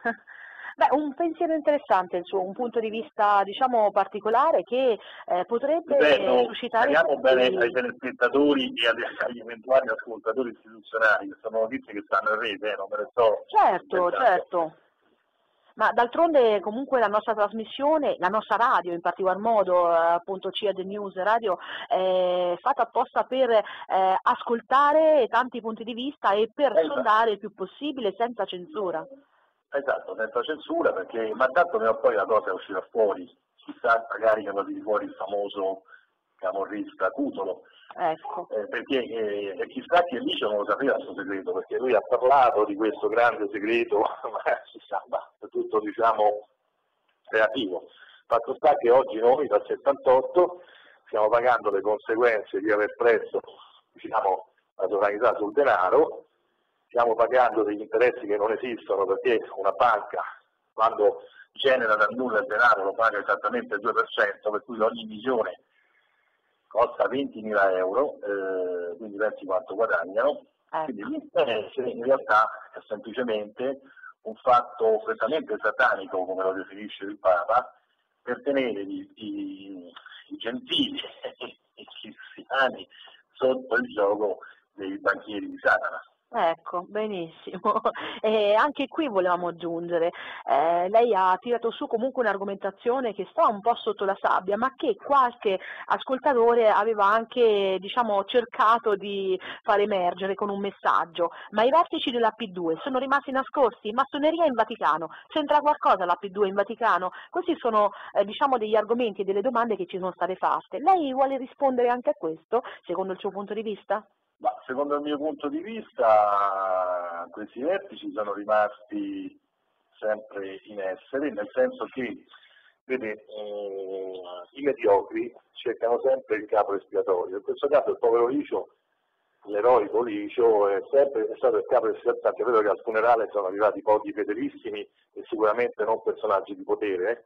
Beh, un pensiero interessante il suo, un punto di vista diciamo particolare che eh, potrebbe Ripeto, suscitare... Speriamo bene ai telespettatori e agli eventuali ascoltatori istituzionali, che sono notizie che stanno in rete, eh, non me ne so. Certo, certo. Ma d'altronde comunque la nostra trasmissione, la nostra radio in particolar modo, eh, appunto C A D News Radio, è fatta apposta per eh, ascoltare tanti punti di vista e per esatto. sondare il più possibile senza censura. Esatto, senza censura, perché ma tanto prima o poi la cosa uscirà fuori, chissà magari che va di fuori il famoso camorrista Cutolo, ecco. eh, perché eh, e chissà che lì non lo sapeva questo segreto, perché lui ha parlato di questo grande segreto, ma chissà, ma è tutto diciamo creativo. Fatto sta che oggi noi dal settantotto stiamo pagando le conseguenze di aver preso diciamo, la sovranità sul denaro. Stiamo pagando degli interessi che non esistono, perché una banca quando genera dal nulla il denaro lo paga esattamente il due per cento, per cui ogni milione costa ventimila euro, eh, quindi pensi quanto guadagnano. Ecco. Quindi l'interesse in realtà è semplicemente un fatto prettamente satanico, come lo definisce il Papa, per tenere i, i, i gentili e i cristiani sotto il gioco dei banchieri di Satana. Ecco, benissimo. E anche qui volevamo aggiungere, eh, lei ha tirato su comunque un'argomentazione che sta un po' sotto la sabbia, ma che qualche ascoltatore aveva anche, diciamo, cercato di far emergere con un messaggio. Ma i vertici della P due sono rimasti nascosti? Massoneria in Vaticano. C'entra qualcosa la P due in Vaticano? Questi sono, eh, diciamo, degli argomenti e delle domande che ci sono state fatte. Lei vuole rispondere anche a questo, secondo il suo punto di vista? Ma secondo il mio punto di vista questi vertici sono rimasti sempre in essere, nel senso che vede, eh, i mediocri cercano sempre il capo espiatorio. In questo caso il povero Licio, l'eroico Licio, è sempre è stato il capo espiatorio. È vero che al funerale sono arrivati pochi fedelissimi e sicuramente non personaggi di potere,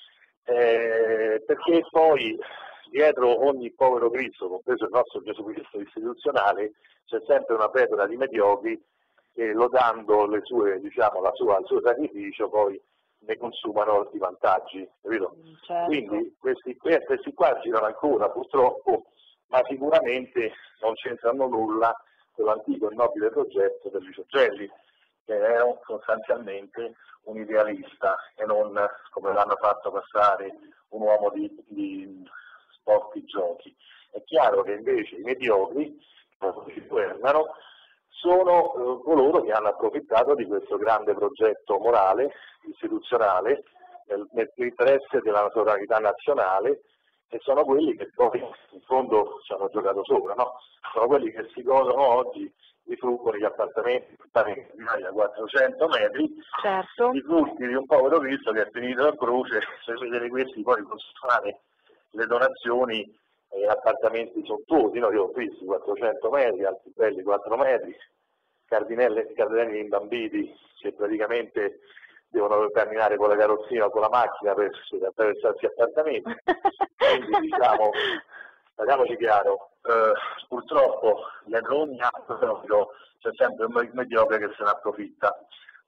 eh, perché poi dietro ogni povero Cristo, compreso il nostro Gesù Cristo istituzionale, c'è sempre una pecora di mediocri che lodando le sue, diciamo, la sua, il suo sacrificio poi ne consumano i vantaggi, capito? Certo. Quindi questi, questi qua girano ancora purtroppo, ma sicuramente non c'entrano nulla con l'antico e nobile progetto del Licio Gelli, che era sostanzialmente un idealista e non, come l'hanno fatto passare, un uomo di, di sporchi giochi. È chiaro che invece i mediocri che ci governano sono eh, coloro che hanno approfittato di questo grande progetto morale, istituzionale, nel, nell'interesse della sovranità nazionale, e sono quelli che poi in fondo ci hanno giocato sopra, no? Sono quelli che si godono oggi i frutti, gli appartamenti a quattrocento metri, certo. I frutti di un povero Cristo che è finito in croce, se vedete questi poi consumare le donazioni e eh, appartamenti sontuosi, no? Io ho visto quattrocento metri, altri belli quattro metri, cardinelli, cardinelli imbambiti che praticamente devono camminare con la carrozzina o con la macchina per attraversarsi appartamenti. Quindi diciamo, parliamoci chiaro, eh, purtroppo dietro ogni atto proprio c'è sempre un mediocre che se ne approfitta.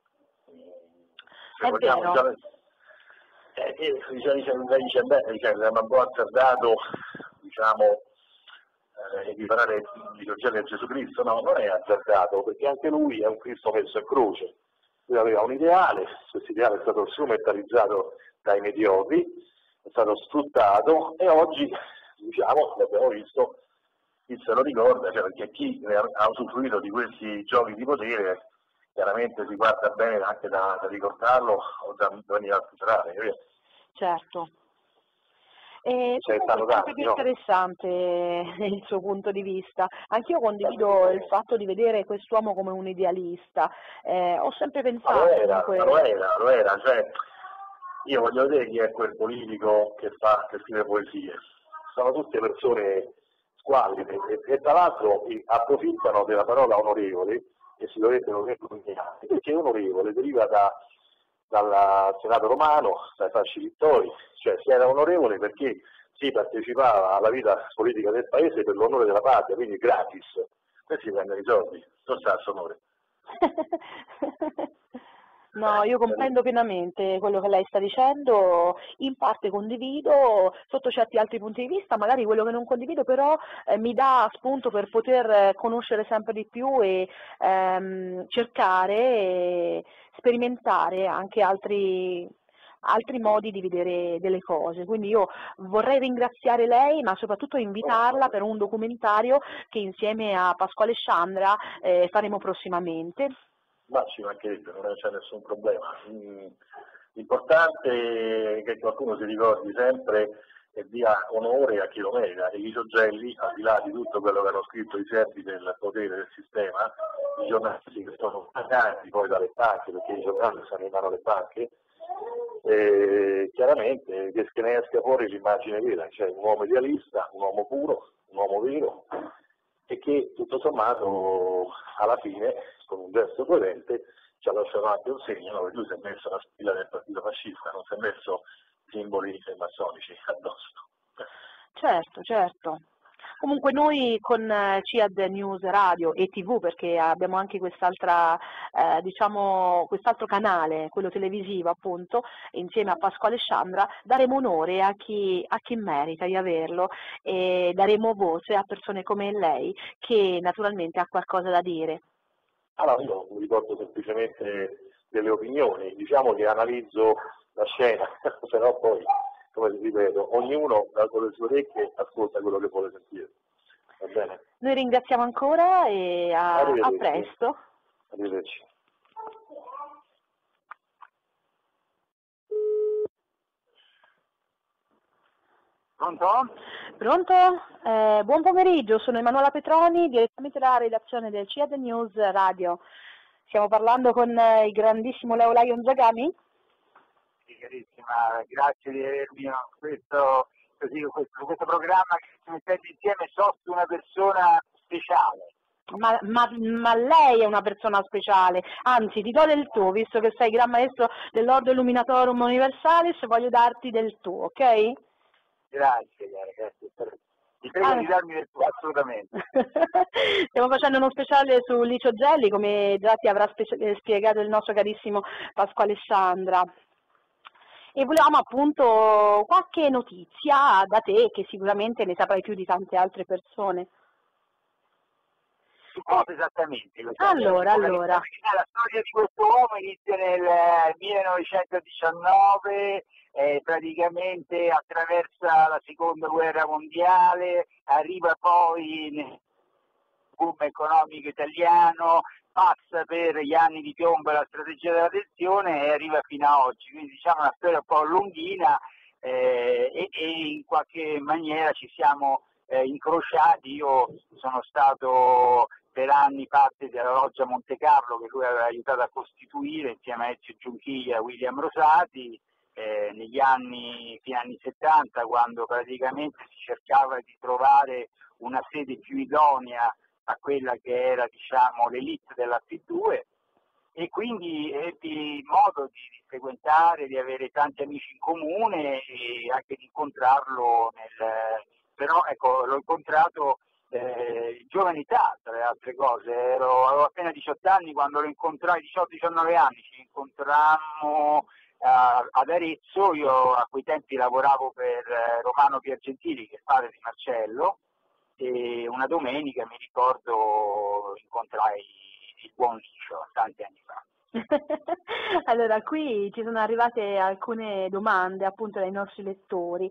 È vero. Già, eh, eh, dice, dice, dice, beh, dice, è un po' azzardato, diciamo, eh, equiparare il Vangelo a Gesù Cristo. No, non è azzardato, perché anche lui è un Cristo messo in croce. Lui aveva un ideale, questo ideale è stato strumentalizzato dai mediocri, è stato sfruttato e oggi, diciamo, l'abbiamo visto, chi se lo ricorda, cioè perché chi ha usufruito di questi giochi di potere chiaramente si guarda bene anche da, da ricordarlo o da venire a tutelare. Certo. E C'è è stato sempre tanti, più no? interessante il suo punto di vista. Anch'io condivido il fatto di vedere quest'uomo come un idealista. Eh, ho sempre Ma pensato lo era, comunque... ma lo era, lo era, cioè io voglio vedere chi è quel politico che fa, che scrive poesie. Sono tutte persone squallide e, e tra l'altro approfittano della parola onorevole che si dovrebbero vergognare, perché onorevole deriva da, dal Senato romano, dai fasci vittori, cioè si era onorevole perché si partecipava alla vita politica del paese per l'onore della patria, quindi gratis, e si prendono i soldi, non sta a onore. No, io comprendo pienamente quello che lei sta dicendo, in parte condivido, sotto certi altri punti di vista, magari quello che non condivido però eh, mi dà spunto per poter conoscere sempre di più e ehm, cercare e sperimentare anche altri, altri modi di vedere delle cose. Quindi io vorrei ringraziare lei, ma soprattutto invitarla per un documentario che insieme a Pasquale Sciandra eh, faremo prossimamente. Ma ci mancherebbe, non c'è nessun problema. L'importante è che qualcuno si ricordi sempre e dia onore a chi lo merita. E Licio Gelli, al di là di tutto quello che hanno scritto i servi del potere del sistema, i giornalisti che sono pagati poi dalle banche, perché i giornali stanno in mano alle banche, e chiaramente che ne esca fuori l'immagine vera, cioè un uomo idealista, un uomo puro, un uomo vero, e che tutto sommato alla fine, con un gesto coerente, ci ha lasciato anche un segno, perché lui si è messo la spilla del partito fascista, non si è messo simboli massonici addosso. Certo, certo. Comunque noi con eh, C I A D News Radio e tivù, perché abbiamo anche quest'altra, eh, diciamo, quest'altro canale, quello televisivo appunto, insieme a Pasquale Sciandra, daremo onore a chi, a chi merita di averlo e daremo voce a persone come lei che naturalmente ha qualcosa da dire. Allora io mi riporto semplicemente delle opinioni, diciamo che analizzo la scena, se no poi, come ti ripeto, ognuno con le sue orecchie ascolta quello che vuole sentire. Va bene? Noi ringraziamo ancora e a, a presto. Arrivederci. Pronto? Pronto? Eh, buon pomeriggio, sono Emanuela Petroni, direttamente dalla redazione del C I A D News Radio. Stiamo parlando con eh, il grandissimo Leo Lion Zagami? Sì, carissima, grazie di avermi questo, così, questo, questo programma che ci mettete insieme, so su una persona speciale. Ma, ma, ma lei è una persona speciale, anzi ti do del tuo, visto che sei Gran Maestro dell'Ordo Illuminatorum Universalis, voglio darti del tuo, ok? Grazie, grazie. Ti prego ah. di darmi del tuo, assolutamente. Stiamo facendo uno speciale su Licio Gelli, come già ti avrà spe- spiegato il nostro carissimo Pasquale Sciandra. E volevamo appunto qualche notizia da te, che sicuramente ne saprai più di tante altre persone. Su cosa esattamente? Allora, allora. La storia di questo uomo inizia nel millenovecentodiciannove, eh, praticamente attraversa la seconda guerra mondiale, arriva poi nel boom economico italiano, passa per gli anni di piombo e la strategia della tensione e arriva fino a oggi. Quindi diciamo una storia un po' lunghina eh, e, e in qualche maniera ci siamo eh, incrociati. Io sono stato per anni parte della loggia Monte Carlo che lui aveva aiutato a costituire insieme a Ezio Giunchiglia e William Rosati eh, negli anni, fino agli anni settanta, quando praticamente si cercava di trovare una sede più idonea a quella che era, diciamo, l'elite della P due, e quindi ebbi modo di, di frequentare, di avere tanti amici in comune e anche di incontrarlo nel, però ecco, l'ho incontrato Eh, giovane età, tra le altre cose. Ero, avevo appena diciotto anni quando lo incontrai, diciotto diciannove anni, ci incontrammo uh, ad Arezzo. Io a quei tempi lavoravo per uh, Romano Piergentili, che è padre di Marcello, e una domenica mi ricordo incontrai il buon Licio tanti anni fa. Allora, qui ci sono arrivate alcune domande appunto dai nostri lettori.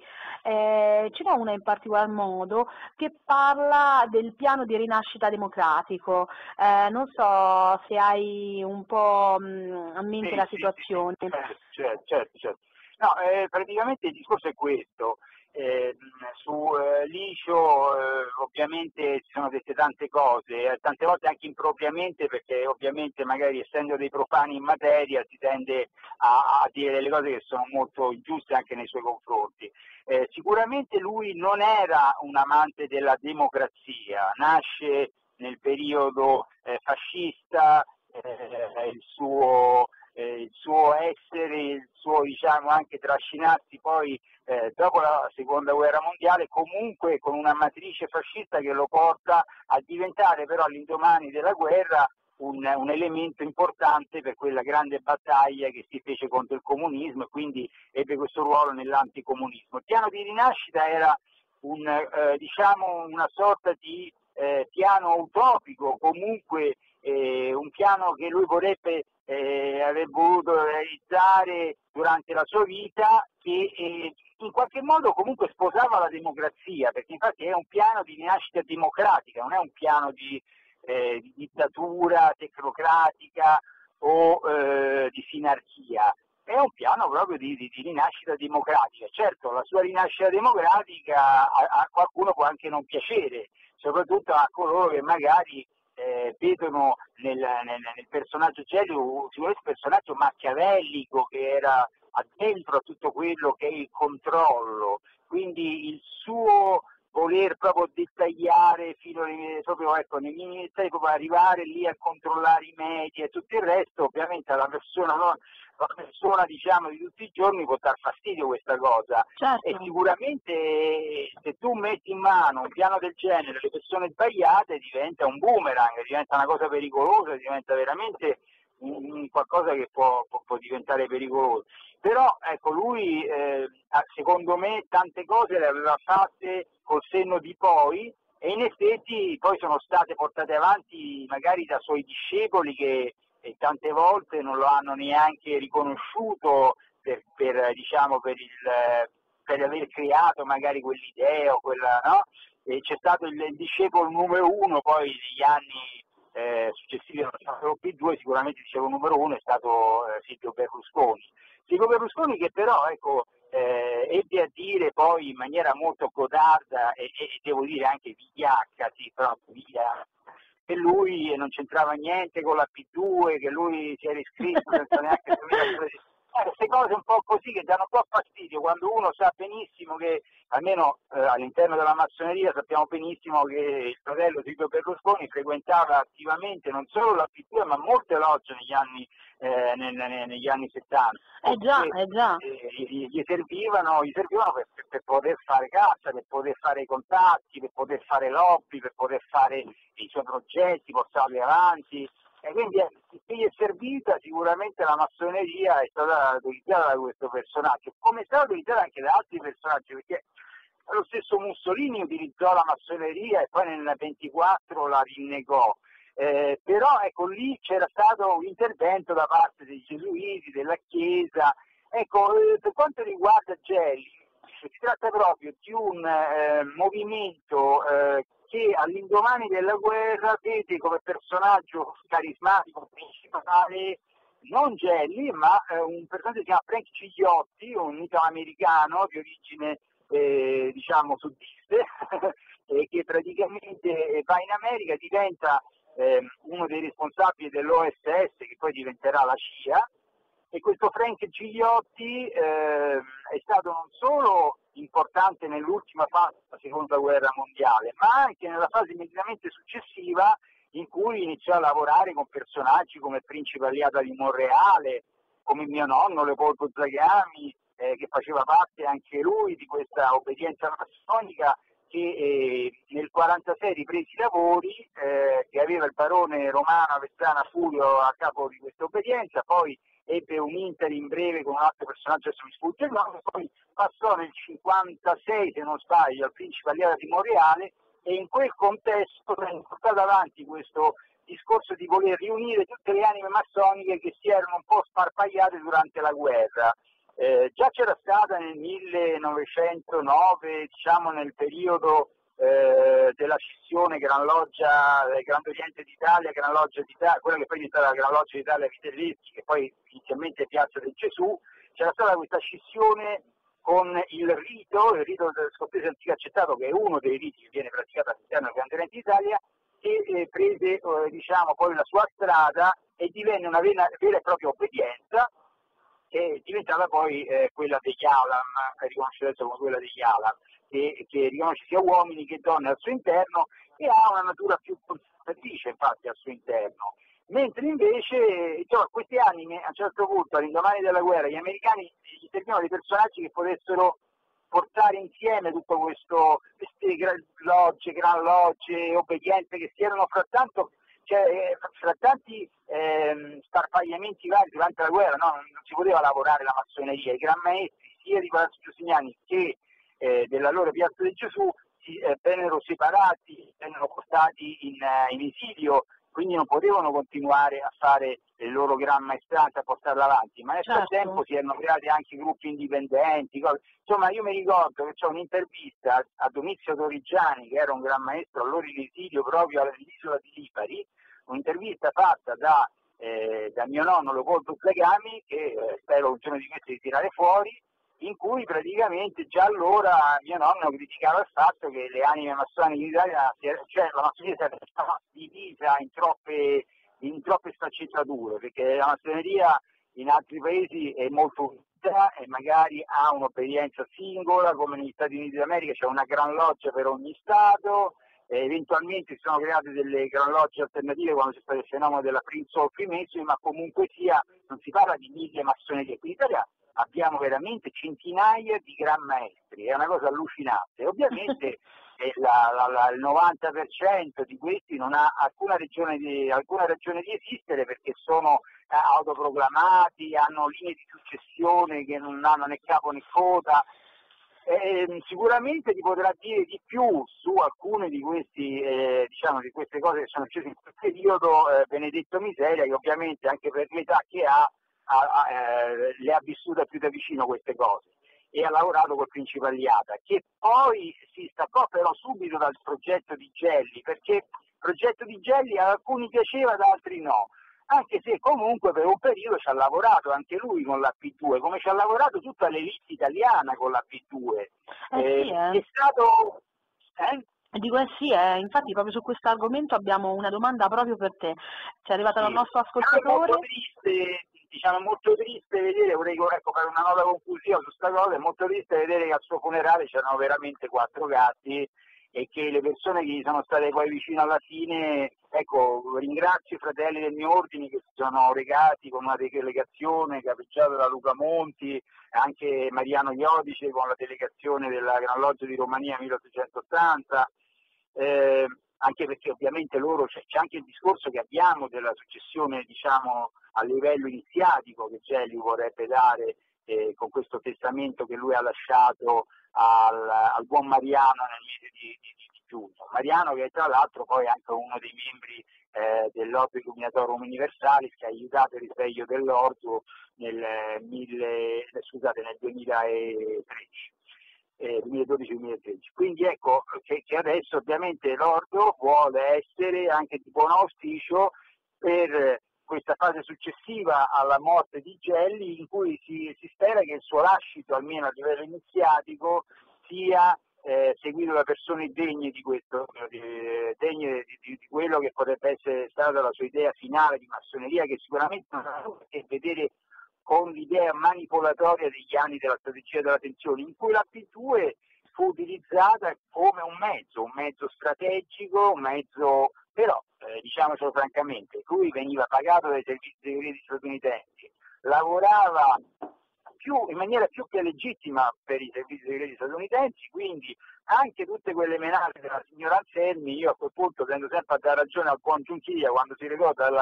Eh, ce n'è una in particolar modo che parla del piano di rinascita democratico. Eh, non so se hai un po' mh, a mente Sì, la sì, sì, situazione. sì, certo, certo, certo. No, eh, praticamente il discorso è questo. Eh, su eh, Licio eh, ovviamente si sono dette tante cose, eh, tante volte anche impropriamente, perché ovviamente magari essendo dei profani in materia si tende a, a dire delle cose che sono molto ingiuste anche nei suoi confronti. Eh, sicuramente lui non era un amante della democrazia, nasce nel periodo eh, fascista, eh, il suo eh, il suo essere, il suo diciamo anche trascinarsi poi eh, dopo la seconda guerra mondiale comunque con una matrice fascista che lo porta a diventare però all'indomani della guerra un, un elemento importante per quella grande battaglia che si fece contro il comunismo e quindi ebbe questo ruolo nell'anticomunismo. Il piano di rinascita era un, eh, diciamo una sorta di eh, piano utopico, comunque eh, un piano che lui vorrebbe eh, aver voluto realizzare durante la sua vita, che eh, in qualche modo comunque sposava la democrazia, perché infatti è un piano di rinascita democratica, non è un piano di, eh, di dittatura tecnocratica o eh, di sinarchia. È un piano proprio di, di, di rinascita democratica. Certo, la sua rinascita democratica a, a qualcuno può anche non piacere, soprattutto a coloro che magari eh, vedono nel, nel, nel personaggio Gelli sicuramente un personaggio machiavellico che era addentro a tutto quello che è il controllo, quindi il suo voler proprio dettagliare fino nei, proprio ecco, nei minimi dettagli, proprio arrivare lì a controllare i media e tutto il resto, ovviamente alla persona, no, la persona diciamo di tutti i giorni può dar fastidio questa cosa. Certo. E sicuramente se tu metti in mano un piano del genere alle persone sbagliate diventa un boomerang, diventa una cosa pericolosa, diventa veramente un, qualcosa che può, può, può diventare pericoloso. Però ecco, lui eh, secondo me tante cose le aveva fatte col senno di poi e in effetti poi sono state portate avanti magari da suoi discepoli che e tante volte non lo hanno neanche riconosciuto per, per diciamo per il per aver creato magari quell'idea o quella, no? E c'è stato il, il discepolo numero uno poi negli anni eh, successivi al P due, sicuramente il discepolo numero uno è stato eh, Silvio Berlusconi. Silvio Berlusconi che però ecco eh, ebbe a dire poi in maniera molto codarda e, e devo dire anche vigliacca, sì, però vigliacca, che lui non c'entrava niente con la P due, che lui si era iscritto senza neanche sapere queste cose un po' così che danno un po' fastidio quando uno sa benissimo che, almeno eh, all'interno della massoneria sappiamo benissimo che il fratello Silvio Berlusconi frequentava attivamente non solo la P due ma molte logge negli anni eh, nel, nel, negli anni settanta. Eh già, eh già. Eh, gli, gli servivano, gli servivano per, per, per poter fare cassa, per poter fare i contatti, per poter fare lobby, per poter fare i suoi progetti, portarli avanti. E quindi che gli è servita sicuramente la massoneria è stata utilizzata da questo personaggio, come è stata utilizzata anche da altri personaggi, perché lo stesso Mussolini utilizzò la massoneria e poi nel ventiquattro la rinnegò. Eh, però ecco lì c'era stato un intervento da parte dei gesuiti, della Chiesa. Ecco, eh, per quanto riguarda Gelli, si tratta proprio di un eh, movimento eh, che all'indomani della guerra vede come personaggio carismatico principale non Gelli, ma eh, un personaggio che si chiama Frank Cigliotti, un italo-americano di origine eh, diciamo sudiste, e che praticamente va in America, diventa eh, uno dei responsabili dell'O S S, che poi diventerà la C I A. E questo Frank Gigliotti eh, è stato non solo importante nell'ultima fase della seconda guerra mondiale, ma anche nella fase immediatamente successiva in cui iniziò a lavorare con personaggi come il principe Alliata di Monreale, come mio nonno Leopoldo Zagami, eh, che faceva parte anche lui di questa obbedienza massonica, che eh, nel quarantasei riprese i lavori, eh, che aveva il barone Romano Avezzana Furio a capo di questa obbedienza, poi ebbe un interim breve con un altro personaggio, adesso mi sfugge il nome, poi passò nel cinquantasei, se non sbaglio, al principe Alliata di Monreale e in quel contesto è portato avanti questo discorso di voler riunire tutte le anime massoniche che si erano un po' sparpagliate durante la guerra. Eh, già c'era stata nel millenovecentonove, diciamo nel periodo eh, della scissione Gran Loggia, eh, Grande Oriente d'Italia, Gran Loggia d'Italia, quella che poi è diventata la Gran Loggia d'Italia Vitelleschi, che poi inizialmente è Piazza del Gesù. C'era stata questa scissione con il rito, il rito scozzese antico accettato, che è uno dei riti che viene praticato all'interno del Grande Oriente d'Italia, che eh, prese eh, diciamo poi la sua strada e divenne una vera, vera e propria obbedienza, che è diventata poi eh, quella degli Alam, riconosciuta adesso come quella degli Alam, che, che riconosce sia uomini che donne al suo interno e ha una natura più conservatrice infatti al suo interno. Mentre invece cioè, queste anime a un certo punto, all'indomani della guerra, gli americani gli servivano dei personaggi che potessero portare insieme tutto questo, queste gran logge, gran logge, obbedienze che si erano frattanto, cioè, fra tanti ehm, sparpagliamenti vari durante la guerra, no? Non si poteva lavorare la massoneria, i gran maestri sia di Palazzo Giustiniani che eh, della loro Piazza del Gesù si, eh, vennero separati, vennero portati in, uh, in esilio, quindi non potevano continuare a fare le loro gran maestranze, a portarle avanti, ma nel certo. frattempo si erano creati anche gruppi indipendenti, cose. Insomma io mi ricordo che c'è un'intervista a Domizio Torrigiani, che era un gran maestro allora in esilio proprio all'isola di Lipari, un'intervista fatta da, eh, da mio nonno Leopoldo Zagami, che eh, spero un giorno di questi di tirare fuori, in cui praticamente già allora mio nonno criticava il fatto che le anime massoniche in Italia, cioè la massoneria era divisa in troppe, in troppe sfaccettature, perché la massoneria in altri paesi è molto unita e magari ha un'obbedienza singola, come negli Stati Uniti d'America c'è una gran loggia per ogni stato, e eventualmente si sono create delle gran logge alternative quando c'è stato il fenomeno della Prince of Freemason, ma comunque sia non si parla di mille massonerie. Qui in Italia abbiamo veramente centinaia di gran maestri, è una cosa allucinante. Ovviamente eh, la, la, la, il novanta per cento di questi non ha alcuna ragione di, alcuna ragione di esistere, perché sono eh, autoproclamati, hanno linee di successione che non hanno né capo né coda. Eh, sicuramente ti potrà dire di più su alcune di questi eh, diciamo di queste cose che sono successe in quel periodo eh, Benedetto Miseria, che ovviamente anche per l'età che ha, ha, ha eh, le ha vissute più da vicino queste cose e ha lavorato col Principaliata, che poi si staccò però subito dal progetto di Gelli, perché il progetto di Gelli ad alcuni piaceva, ad altri no, anche se comunque per un periodo ci ha lavorato anche lui con la P due, come ci ha lavorato tutta l'elite italiana con la P due. Eh, eh sì, eh. È stato... Eh? Dico eh sì, eh. Infatti proprio su questo argomento abbiamo una domanda proprio per te. Ci è arrivata dal sì. nostro ascoltatore. È molto triste, diciamo, molto triste vedere, vorrei ecco, fare una nota conclusiva su questa cosa, è molto triste vedere che al suo funerale c'erano veramente quattro gatti e che le persone che gli sono state poi vicino alla fine, ecco, ringrazio i fratelli del mio ordine che si sono recati con una delegazione capeggiata da Luca Monti, anche Mariano Iodice con la delegazione della Gran Loggia di Romania milleottocentottanta, eh, anche perché ovviamente loro c'è, c'è anche il discorso che abbiamo della successione, diciamo, a livello iniziatico che Gelli vorrebbe dare eh, con questo testamento che lui ha lasciato al, al buon Mariano nel mese di, di, di giugno. Mariano che è tra l'altro poi anche uno dei membri eh, dell'Ordo Illuminatorum Universalis, che ha aiutato il risveglio dell'Ordo nel, mille, scusate, nel duemilatredici. Eh, duemiladodici duemilatredici. Quindi ecco che, che adesso ovviamente l'Ordo vuole essere anche di buon auspicio per questa fase successiva alla morte di Gelli, in cui si, si spera che il suo lascito, almeno a livello iniziatico, sia eh, seguito da persone degne di questo, eh, degne di, di, di quello che potrebbe essere stata la sua idea finale di massoneria, che sicuramente non ha nulla a che vedere con l'idea manipolatoria degli anni della strategia della tensione, in cui la P due fu utilizzata come un mezzo, un mezzo strategico, un mezzo, però eh, diciamocelo francamente, lui veniva pagato dai servizi segreti statunitensi, lavorava più, in maniera più che legittima per i servizi segreti statunitensi, quindi anche tutte quelle menate della signora Anselmi, io a quel punto tendo sempre a dare ragione al buon Giunchiglia quando si recò dalla,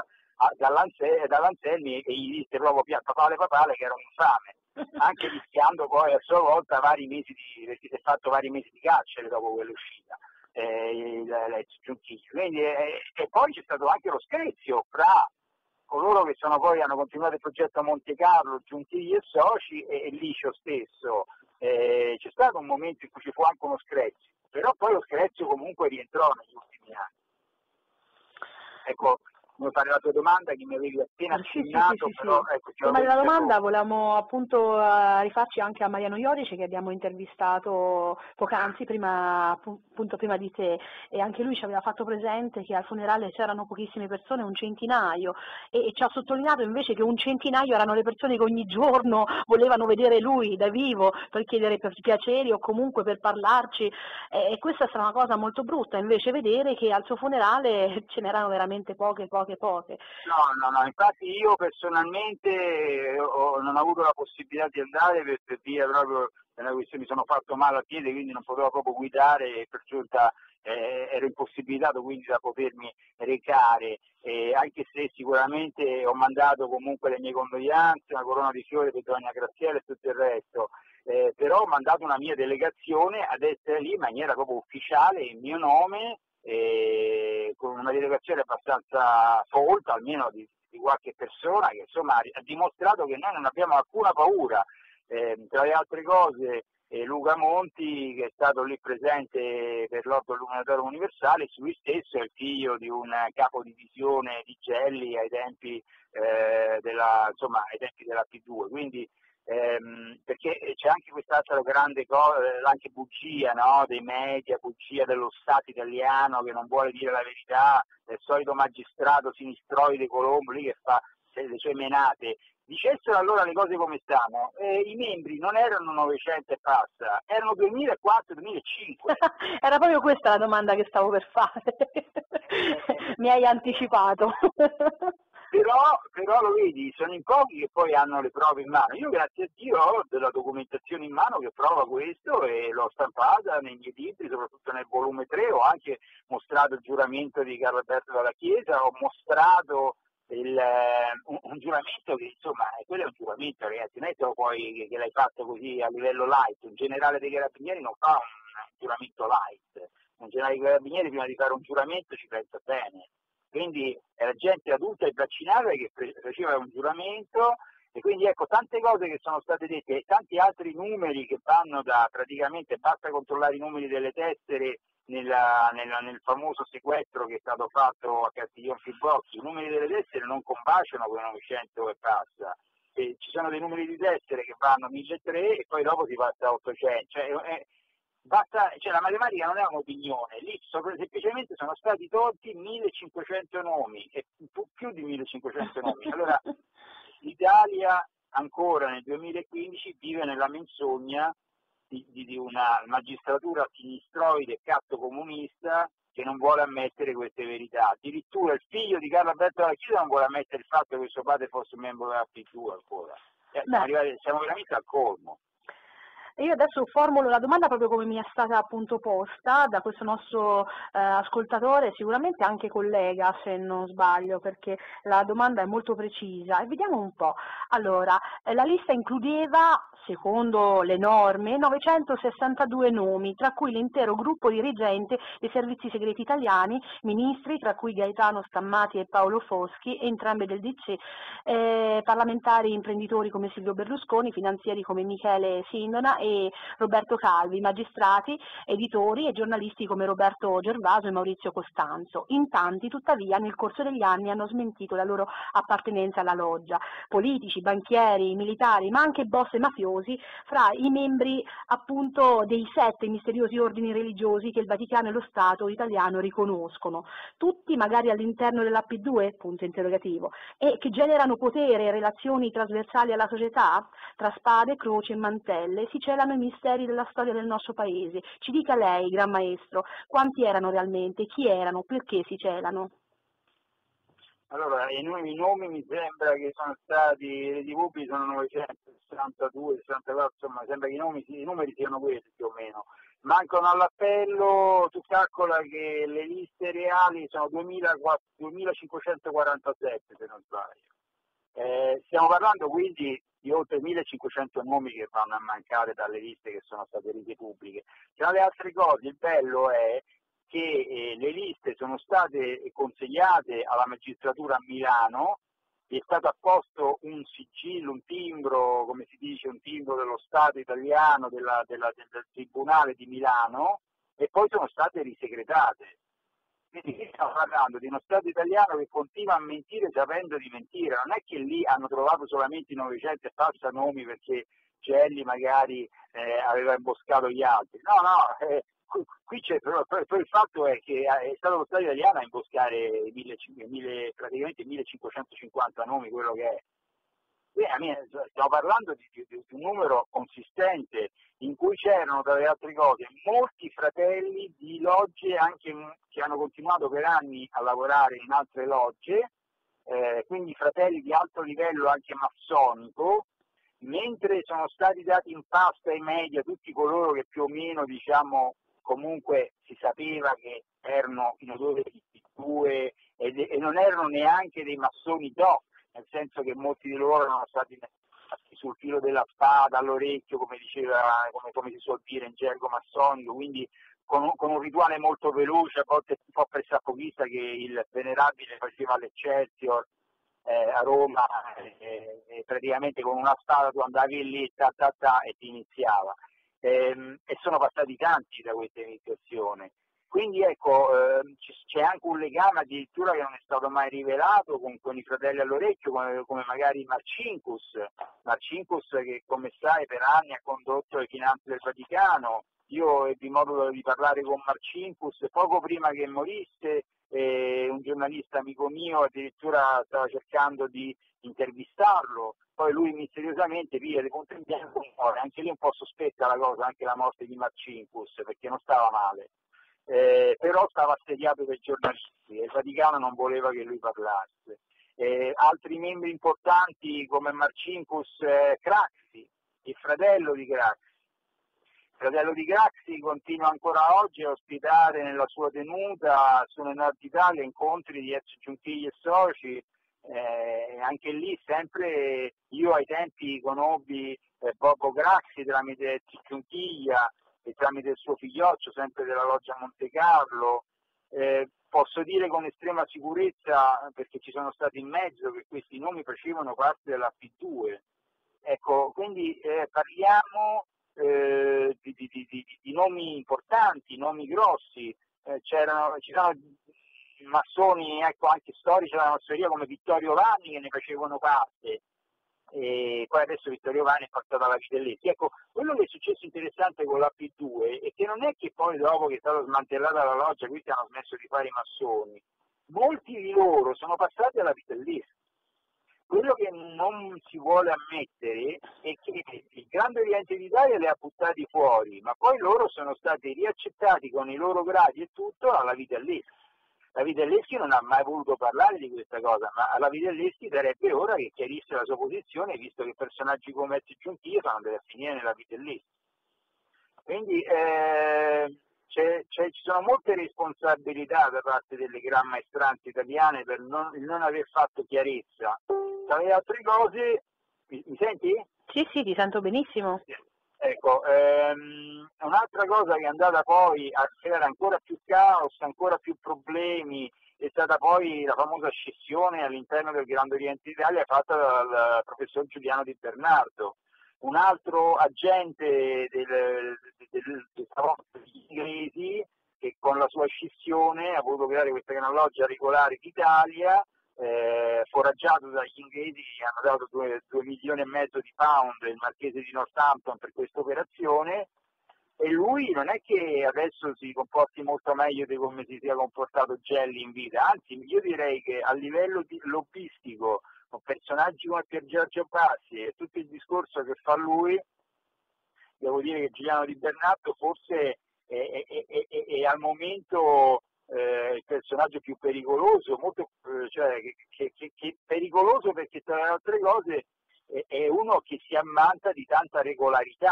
dall'Anselmi e gli disse proprio papale papale che era un infame, anche rischiando poi a sua volta vari mesi di, perché si è fatto vari mesi di carcere dopo quell'uscita. eh, l'ex Giunchini. Quindi, eh, e poi c'è stato anche lo screzio fra coloro che sono poi hanno continuato il progetto Monte Carlo, Giunchini e soci, e, e Licio stesso. Eh, c'è stato un momento in cui ci fu anche uno screzio, però poi lo screzio comunque rientrò negli ultimi anni. Ecco, come fare la tua domanda che mi avevi appena accennato, sì, sì, però sì. ecco, Prima della domanda volevamo appunto uh, rifarci anche a Mariano Iorici, che abbiamo intervistato poc'anzi, prima, appunto prima di te, e anche lui ci aveva fatto presente che al funerale c'erano pochissime persone, un centinaio, e, e ci ha sottolineato invece che un centinaio erano le persone che ogni giorno volevano vedere lui da vivo per chiedere per piaceri o comunque per parlarci, e, e questa è stata una cosa molto brutta, invece vedere che al suo funerale ce n'erano veramente poche, poche, poche. No, no, no, infatti io personalmente ho, non ho avuto la possibilità di andare per, per dire proprio è una questione, mi sono fatto male al piede, quindi non potevo proprio guidare e per giunta eh, ero impossibilitato quindi da potermi recare, eh, anche se sicuramente ho mandato comunque le mie condoglianze, una corona di fiori per Donna Graziella e tutto il resto, eh, però ho mandato una mia delegazione ad essere lì in maniera proprio ufficiale in mio nome, e con una delegazione abbastanza folta, almeno di, di qualche persona, che insomma ha dimostrato che noi non abbiamo alcuna paura. Eh, tra le altre cose eh, Luca Monti, che è stato lì presente per l'Ordo Illuminatorio Universale, lui stesso è il figlio di un capo divisione di Gelli ai tempi, eh, della, insomma, ai tempi della P due, quindi Ehm, perché c'è anche quest'altra grande cosa, anche bugia, no? Dei media, bugia dello Stato italiano che non vuole dire la verità, del solito magistrato sinistroide Colombo lì che fa le sue menate. Dicessero allora le cose come stanno, eh, i membri non erano novecento e passa, erano duemilaquattro duemilacinque. Era proprio questa la domanda che stavo per fare. Mi hai anticipato. Però, però lo vedi, sono in pochi che poi hanno le prove in mano. Io grazie a Dio ho della documentazione in mano che prova questo e l'ho stampata nei miei libri, soprattutto nel volume tre, ho anche mostrato il giuramento di Carlo Alberto dalla Chiesa, ho mostrato il, un, un giuramento che insomma, quello è un giuramento ragazzi, non è solo poi che, che l'hai fatto così a livello light, un generale dei carabinieri non fa un, un giuramento light, un generale dei carabinieri prima di fare un giuramento ci pensa bene. Quindi era gente adulta e vaccinata che faceva un giuramento, e quindi ecco tante cose che sono state dette e tanti altri numeri che vanno da praticamente, basta controllare i numeri delle tessere nella, nella, nel famoso sequestro che è stato fatto a Castiglion Fibocchi, i numeri delle tessere non combaciano con i novecento e passa, e ci sono dei numeri di tessere che vanno a milletrecento e poi dopo si passa a ottocento, cioè, è, Basta, cioè la matematica non è un'opinione, lì semplicemente sono stati tolti millecinquecento nomi, e più di millecinquecento nomi. Allora l'Italia ancora nel duemilaquindici vive nella menzogna di, di, di una magistratura sinistroide catto comunista che non vuole ammettere queste verità. Addirittura il figlio di Carlo Alberto dalla Chiesa non vuole ammettere il fatto che suo padre fosse un membro della P due ancora. Eh, siamo, arrivati, siamo veramente al colmo. Io adesso formulo la domanda proprio come mi è stata appunto posta da questo nostro eh, ascoltatore, sicuramente anche collega se non sbaglio, perché la domanda è molto precisa e vediamo un po'. Allora, eh, la lista includeva, secondo le norme, novecentosessantadue nomi, tra cui l'intero gruppo dirigente dei servizi segreti italiani, ministri, tra cui Gaetano Stammati e Paolo Foschi, entrambi del D C, eh, parlamentari imprenditori come Silvio Berlusconi, finanzieri come Michele Sindona e Roberto Calvi, magistrati, editori e giornalisti come Roberto Gervaso e Maurizio Costanzo. In tanti, tuttavia, nel corso degli anni hanno smentito la loro appartenenza alla loggia. Politici, banchieri, militari, ma anche boss e mafiosi fra i membri appunto dei sette misteriosi ordini religiosi che il Vaticano e lo Stato italiano riconoscono. Tutti magari all'interno della P due? Punto interrogativo. E che generano potere e relazioni trasversali alla società? Tra spade, croci e mantelle si celano i misteri della storia del nostro paese. Ci dica lei, Gran Maestro, quanti erano realmente, chi erano, perché si celano? Allora, i nomi, i nomi mi sembra che sono stati resi pubblici sono novecentosessantadue, sessantaquattro, insomma, sembra che i, nomi, i numeri siano questi più o meno. Mancano all'appello, tu calcola che le liste reali sono duemilacinquecentoquarantasette se non sbaglio. Eh, stiamo parlando quindi di oltre millecinquecento nomi che vanno a mancare dalle liste che sono state rese pubbliche. Tra le altre cose, il bello è che eh, le liste sono state consegnate alla magistratura a Milano, è stato apposto un sigillo, un timbro, come si dice, un timbro dello Stato italiano, della, della, del Tribunale di Milano, e poi sono state risegretate. Quindi stiamo parlando di uno Stato italiano che continua a mentire sapendo di mentire. Non è che lì hanno trovato solamente i novecento e passa nomi perché Gelli magari eh, aveva imboscato gli altri. No, no, eh, qui, qui c'è, però, però il fatto è che è stato lo Stato italiano a imboscare mille, mille, praticamente millecinquecentocinquanta nomi, quello che è. Stiamo parlando di, di, di un numero consistente in cui c'erano, tra le altre cose, molti fratelli di logge anche che hanno continuato per anni a lavorare in altre logge, eh, quindi fratelli di alto livello anche massonico, mentre sono stati dati in pasta ai media tutti coloro che più o meno, diciamo, comunque si sapeva che erano in odore di due e, e non erano neanche dei massoni doc, nel senso che molti di loro erano stati sul filo della spada, all'orecchio, come diceva, come, come si suol dire in gergo massonico, quindi con un, con un rituale molto veloce, a volte un po' pressapochista, che il venerabile faceva all'Eccelsior eh, a Roma, eh, eh, praticamente con una spada tu andavi lì, ta ta ta, e ti iniziava. Eh, e sono passati tanti da questa iniziazione. Quindi ecco, eh, c'è anche un legame addirittura che non è stato mai rivelato con, con i fratelli all'orecchio, come, come magari Marcinkus, Marcinkus che, come sai, per anni ha condotto le finanze del Vaticano. Io ebbi modo di parlare con Marcinkus poco prima che morisse, eh, un giornalista amico mio addirittura stava cercando di intervistarlo, poi lui misteriosamente via di punto in bianco muore. Anche lì un po' sospetta la cosa, anche la morte di Marcinkus, perché non stava male. Eh, però stava assediato dai giornalisti e il Vaticano non voleva che lui parlasse. Eh, altri membri importanti come Marcinkus, eh, Craxi, il fratello di Craxi. Il fratello di Craxi continua ancora oggi a ospitare nella sua tenuta su Nord Italia incontri di ex giuntigli e soci. Eh, anche lì sempre io ai tempi conobbi eh, Bobo Craxi tramite ex giuntiglia e tramite il suo figlioccio, sempre della Loggia Monte Carlo. Eh, posso dire con estrema sicurezza, perché ci sono stati in mezzo, che questi nomi facevano parte della P due. Ecco, quindi eh, parliamo eh, di, di, di, di nomi importanti, nomi grossi. Eh, c'erano, ci sono massoni, ecco, anche storici della massoneria come Vittorio Vanni che ne facevano parte. E poi adesso Vittorio Vanni è passato alla Vitelleschi. Ecco, quello che è successo interessante con la P due è che non è che poi dopo che è stata smantellata la loggia questi hanno smesso di fare i massoni, molti di loro sono passati alla Vitelleschi. Quello che non si vuole ammettere è che il Grande Oriente d'Italia li ha buttati fuori, ma poi loro sono stati riaccettati con i loro gradi e tutto alla Vitelleschi. La Vitelleschi non ha mai voluto parlare di questa cosa, ma alla Vitelleschi sarebbe ora che chiarisse la sua posizione, visto che personaggi come ex giuntiglia sono andati a finire nella Vitelleschi. Quindi eh, c'è, c'è, ci sono molte responsabilità da parte delle gran maestranze italiane per non, non aver fatto chiarezza. Tra le altre cose, mi, mi senti? Sì, sì, ti sento benissimo. Ecco, ehm, un'altra cosa che è andata poi a creare ancora più caos, ancora più problemi, è stata poi la famosa scissione all'interno del Grande Oriente d'Italia fatta dal professor Giuliano Di Bernardo, un altro agente del, del, del, degli inglesi che con la sua scissione ha voluto creare questa Gran Loggia Regolare d'Italia. Eh, foraggiato dagli inglesi che hanno dato due milioni e mezzo di pound il marchese di Northampton per questa operazione, e lui non è che adesso si comporti molto meglio di come si sia comportato Gelli in vita, anzi io direi che a livello di lobbistico con personaggi come Pier Giorgio Bassi e tutto il discorso che fa lui, devo dire che Giuliano Di Bernardo forse è, è, è, è, è al momento Eh, il personaggio più pericoloso, molto, eh, cioè che, che, che pericoloso perché tra le altre cose è, è uno che si ammanta di tanta regolarità,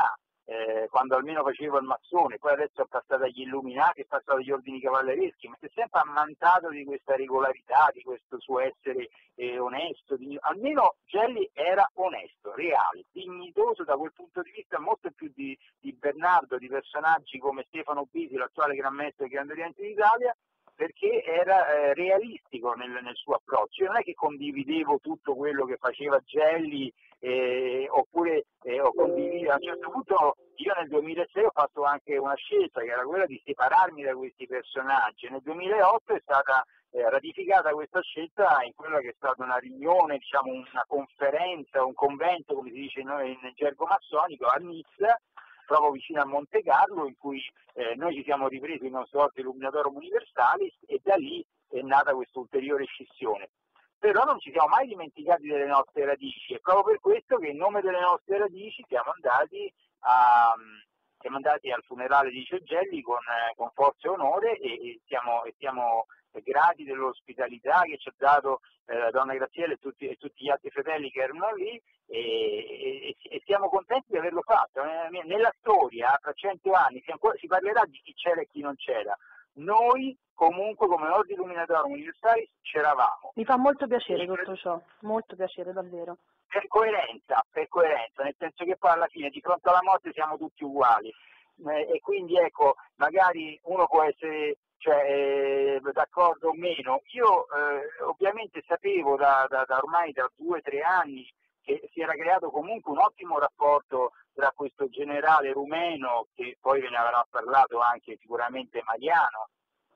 eh, quando almeno facevo il massone, poi adesso è passato agli illuminati, è passato agli ordini cavallereschi, ma si è sempre ammantato di questa regolarità, di questo suo essere eh, onesto, di... almeno Gelli era onesto, reale, dignitoso da quel punto di vista, molto più di, di Bernardo, di personaggi come Stefano Bisi, l'attuale Gran Maestro e Grande Oriente d'Italia, perché era eh, realistico nel, nel suo approccio. Io non è che condividevo tutto quello che faceva Gelli, eh, oppure eh, ho condiviso, a un certo punto io nel duemilasei ho fatto anche una scelta che era quella di separarmi da questi personaggi. Nel duemilaotto è stata eh, ratificata questa scelta in quella che è stata una riunione, diciamo una conferenza, un convento, come si dice noi nel gergo massonico, a Nizza, proprio vicino a Monte Carlo, in cui eh, noi ci siamo ripresi il nostro Ordo Illuminatorum Universalis, e da lì è nata questa ulteriore scissione. Però non ci siamo mai dimenticati delle nostre radici, è proprio per questo che in nome delle nostre radici siamo andati, a, siamo andati al funerale di Licio Gelli con, eh, con forza e onore, e, e siamo, e siamo grati dell'ospitalità che ci ha dato eh, la donna Graziella e tutti, e tutti gli altri fratelli che erano lì, e, e, e siamo contenti di averlo fatto. Nella storia, tra cento anni, si, ancora, si parlerà di chi c'era e chi non c'era. Noi comunque come Ordo Illuminatorum Universalis c'eravamo. Mi fa molto piacere tutto ciò, molto piacere davvero. Per coerenza, per coerenza, nel senso che poi alla fine di fronte alla morte siamo tutti uguali, eh, e quindi ecco, magari uno può essere cioè, eh, d'accordo o meno. Io eh, ovviamente sapevo da, da, da ormai da due o tre anni che si era creato comunque un ottimo rapporto tra questo generale rumeno, che poi ve ne avrà parlato anche sicuramente Mariano,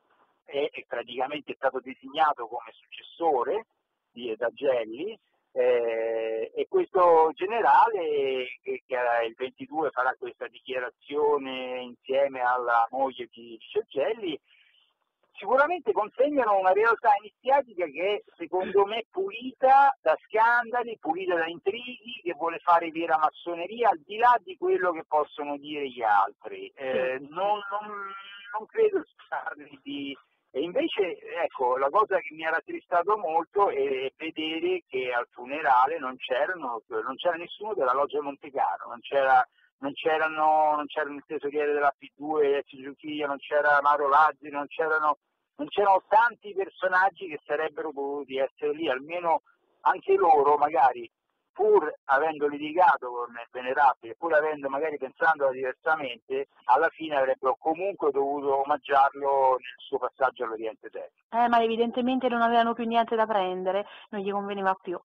e, e praticamente è stato designato come successore di, da Gelli, eh, e questo generale che, che il ventidue farà questa dichiarazione insieme alla moglie di Gelli, sicuramente consegnano una realtà iniziatica che è secondo me pulita da scandali, pulita da intrighi, che vuole fare vera massoneria al di là di quello che possono dire gli altri. Eh, non, non, non credo di... E invece, ecco, la cosa che mi ha rattristato molto è vedere che al funerale non c'erano, non c'era nessuno della Loggia Montecarlo, non c'era non c'erano, non c'era il tesoriere della P due, ex Giuchiglia, non c'era Mauro Lazzi, non c'erano, non c'erano tanti personaggi che sarebbero dovuti essere lì, almeno anche loro magari, pur avendo litigato con il venerabile, pur avendo magari pensandola diversamente, alla fine avrebbero comunque dovuto omaggiarlo nel suo passaggio all'Oriente Eterno. Eh, ma evidentemente non avevano più niente da prendere, non gli conveniva più.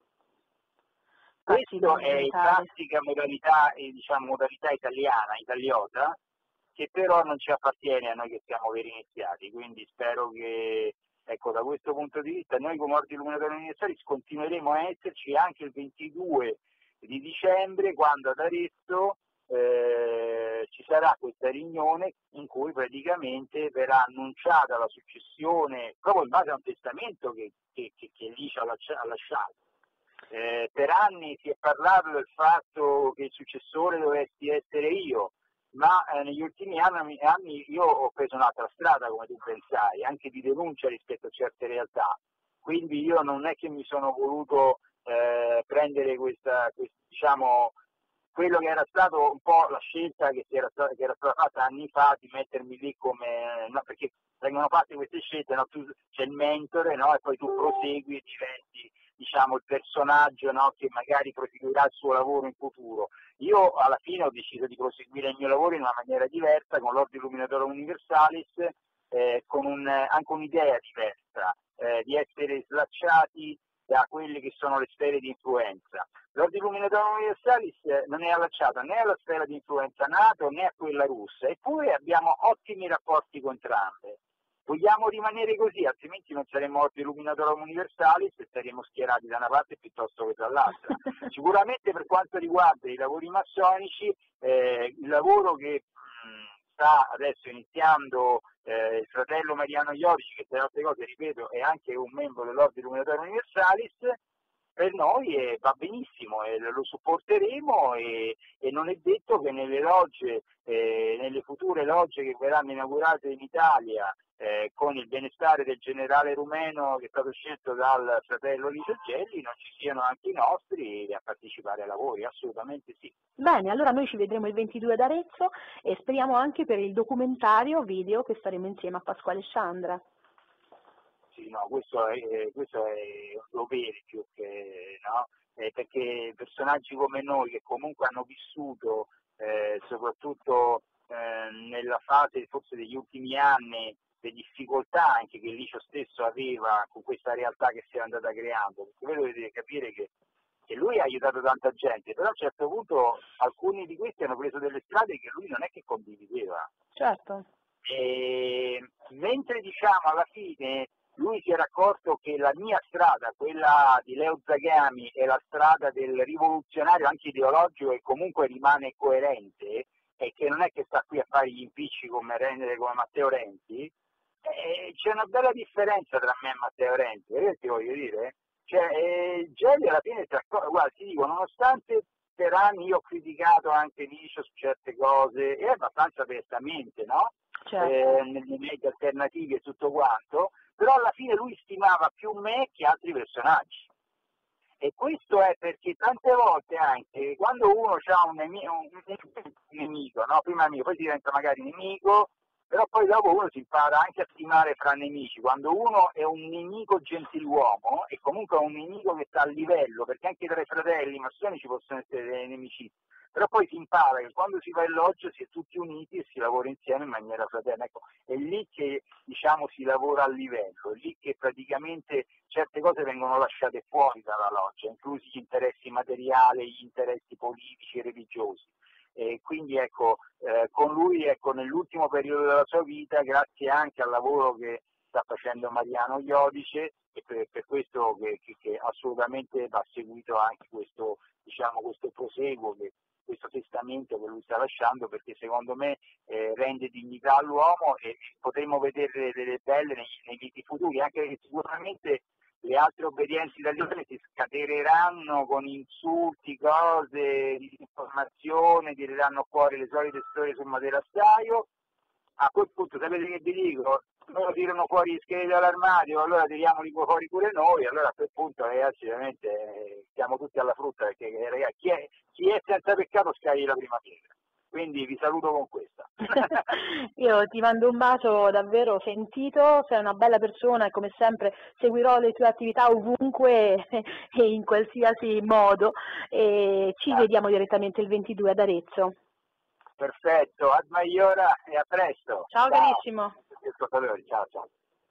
Questo è in classica modalità, diciamo, modalità italiana, italiota, che però non ci appartiene a noi che siamo veri iniziati, quindi spero che, ecco, da questo punto di vista noi come Ordo Illuminatorum Universalis continueremo a esserci anche il ventidue di dicembre, quando ad Arezzo eh, ci sarà questa riunione in cui praticamente verrà annunciata la successione proprio in base a un testamento che, che, che, che Licio ha lasciato. Eh, per anni si è parlato del fatto che il successore dovessi essere io, ma eh, negli ultimi anni, anni io ho preso un'altra strada, come tu ben sai, anche di denuncia rispetto a certe realtà, quindi io non è che mi sono voluto eh, prendere questa, questa, diciamo, quello che era stato un po' la scelta che, si era, stata, che era stata fatta anni fa di mettermi lì come, no, perché vengono fatte queste scelte, no? Tu, c'è il mentore, no? E poi tu prosegui e diventi, diciamo, il personaggio, no? Che magari proseguirà il suo lavoro in futuro. Io alla fine ho deciso di proseguire il mio lavoro in una maniera diversa, con l'Ordo Illuminatorum Universalis, eh, con un, anche un'idea diversa, eh, di essere slacciati da quelle che sono le sfere di influenza. L'Ordo Illuminatorum Universalis non è allacciato né alla sfera di influenza NATO né a quella russa, eppure abbiamo ottimi rapporti con entrambe. Vogliamo rimanere così, altrimenti non saremmo Ordo Illuminatorum Universalis e saremmo schierati da una parte piuttosto che dall'altra. Sicuramente per quanto riguarda i lavori massonici, eh, il lavoro che mh, sta adesso iniziando eh, il fratello Mariano Iorici, che tra le altre cose, ripeto, è anche un membro dell'Ordo Illuminatorum Universalis, per noi e va benissimo e lo supporteremo e, e non è detto che nelle logge, eh, nelle future logge che verranno inaugurate in Italia eh, con il benestare del generale rumeno che è stato scelto dal fratello Licio Gelli non ci siano anche i nostri a partecipare ai lavori, assolutamente sì. Bene, allora noi ci vedremo il ventidue ad Arezzo e speriamo anche per il documentario video che staremo insieme a Pasquale Sciandra. Sì, no, questo è, questo è un dovere più che, no? Eh, perché personaggi come noi che comunque hanno vissuto eh, soprattutto eh, nella fase forse degli ultimi anni le difficoltà anche che Licio stesso aveva con questa realtà che si è andata creando, perché voi dovete capire che, che lui ha aiutato tanta gente, però a un certo punto alcuni di questi hanno preso delle strade che lui non è che condivideva. Certo. E, mentre diciamo alla fine lui si era accorto che la mia strada, quella di Leo Zagami, è la strada del rivoluzionario anche ideologico e comunque rimane coerente e che non è che sta qui a fare gli impicci come, come Matteo Renzi, eh, c'è una bella differenza tra me e Matteo Renzi, vedete che voglio dire? Cioè, eh, Gelli alla fine si accorge, guarda, ti dico, nonostante per anni io ho criticato anche Licio su certe cose, e abbastanza apertamente, no? Certo. Eh, nei media alternativi e tutto quanto, però alla fine lui stimava più me che altri personaggi. E questo è perché tante volte anche quando uno ha un nemico, un, un nemico, no? Prima amico, poi si diventa magari nemico, però poi dopo uno si impara anche a stimare fra nemici. Quando uno è un nemico gentiluomo e comunque è un nemico che sta a livello, perché anche tra i fratelli massoni ci possono essere delle nemicizie, però poi si impara che quando si va in loggia si è tutti uniti e si lavora insieme in maniera fraterna. Ecco, è lì che diciamo si lavora a livello, è lì che praticamente certe cose vengono lasciate fuori dalla loggia, inclusi gli interessi materiali, gli interessi politici e religiosi. E quindi ecco, eh, con lui ecco, nell'ultimo periodo della sua vita, grazie anche al lavoro che sta facendo Mariano Iodice, e per, per questo che, che, che assolutamente va seguito anche questo, diciamo, questo proseguo, che, questo testamento che lui sta lasciando, perché secondo me eh, rende dignità all'uomo e potremo vedere delle belle nei, nei viti futuri, anche perché sicuramente le altre obbedienze italiane si scateneranno con insulti, cose, disinformazione, tireranno fuori le solite storie sul materastaio. A quel punto sapete che vi dico? Loro tirano fuori gli scheletri dall'armadio, allora tiriamoli fuori pure noi, allora a quel punto ragazzi veramente eh, siamo tutti alla frutta, perché eh, ragazzi, chi, è, chi è senza peccato scagli la prima pietra. Quindi vi saluto con questa. Io ti mando un bacio davvero sentito, sei una bella persona e come sempre seguirò le tue attività ovunque e in qualsiasi modo e ci ah. vediamo direttamente il ventidue ad Arezzo. Perfetto, ad Maiora e a presto. Ciao, ciao. Carissimo. Ciao, ciao.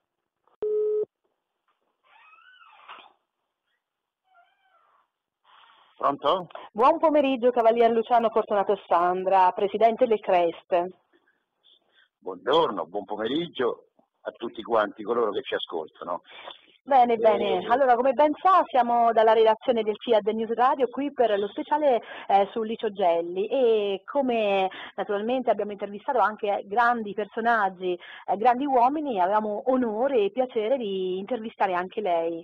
Pronto? Buon pomeriggio Cavalier Luciano Fortunato Sandra, Presidente del Crest. Buongiorno, buon pomeriggio a tutti quanti coloro che ci ascoltano. Bene, bene. Allora, come ben sa, siamo dalla redazione del Fiat News Radio qui per lo speciale eh, su Licio Gelli e come naturalmente abbiamo intervistato anche grandi personaggi, eh, grandi uomini, avevamo onore e piacere di intervistare anche lei.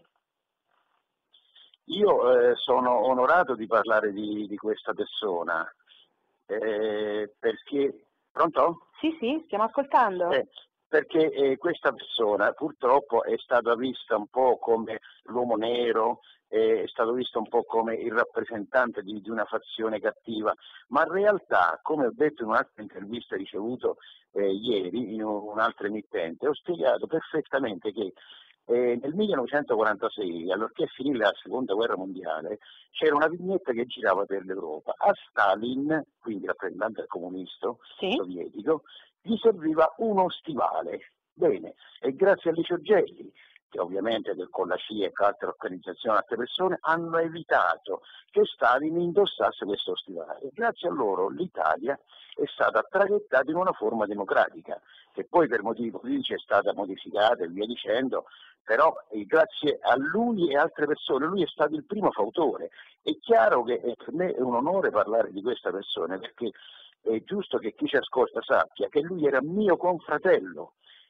Io eh, sono onorato di parlare di, di questa persona eh, perché... Pronto? Sì, sì, stiamo ascoltando. Eh, perché eh, questa persona purtroppo è stata vista un po' come l'uomo nero, eh, è stato visto un po' come il rappresentante di, di una fazione cattiva, ma in realtà, come ho detto in un'altra intervista ricevuto eh, ieri in un'altra emittente, ho spiegato perfettamente che Eh, nel millenovecentoquarantasei, allorché finì la seconda guerra mondiale, c'era una vignetta che girava per l'Europa. A Stalin, quindi rappresentante del comunista sì. sovietico, gli serviva uno stivale. Bene, e grazie a Licio Gelli, che ovviamente con la C I A e altre organizzazioni, altre persone, hanno evitato che Stalin indossasse questo stivale. E grazie a loro l'Italia è stata traghettata in una forma democratica, che poi per motivi politici è stata modificata e via dicendo, però eh, grazie a lui e altre persone, lui è stato il primo fautore. È chiaro che eh, per me è un onore parlare di questa persona, perché è giusto che chi ci ascolta sappia che lui era mio confratello,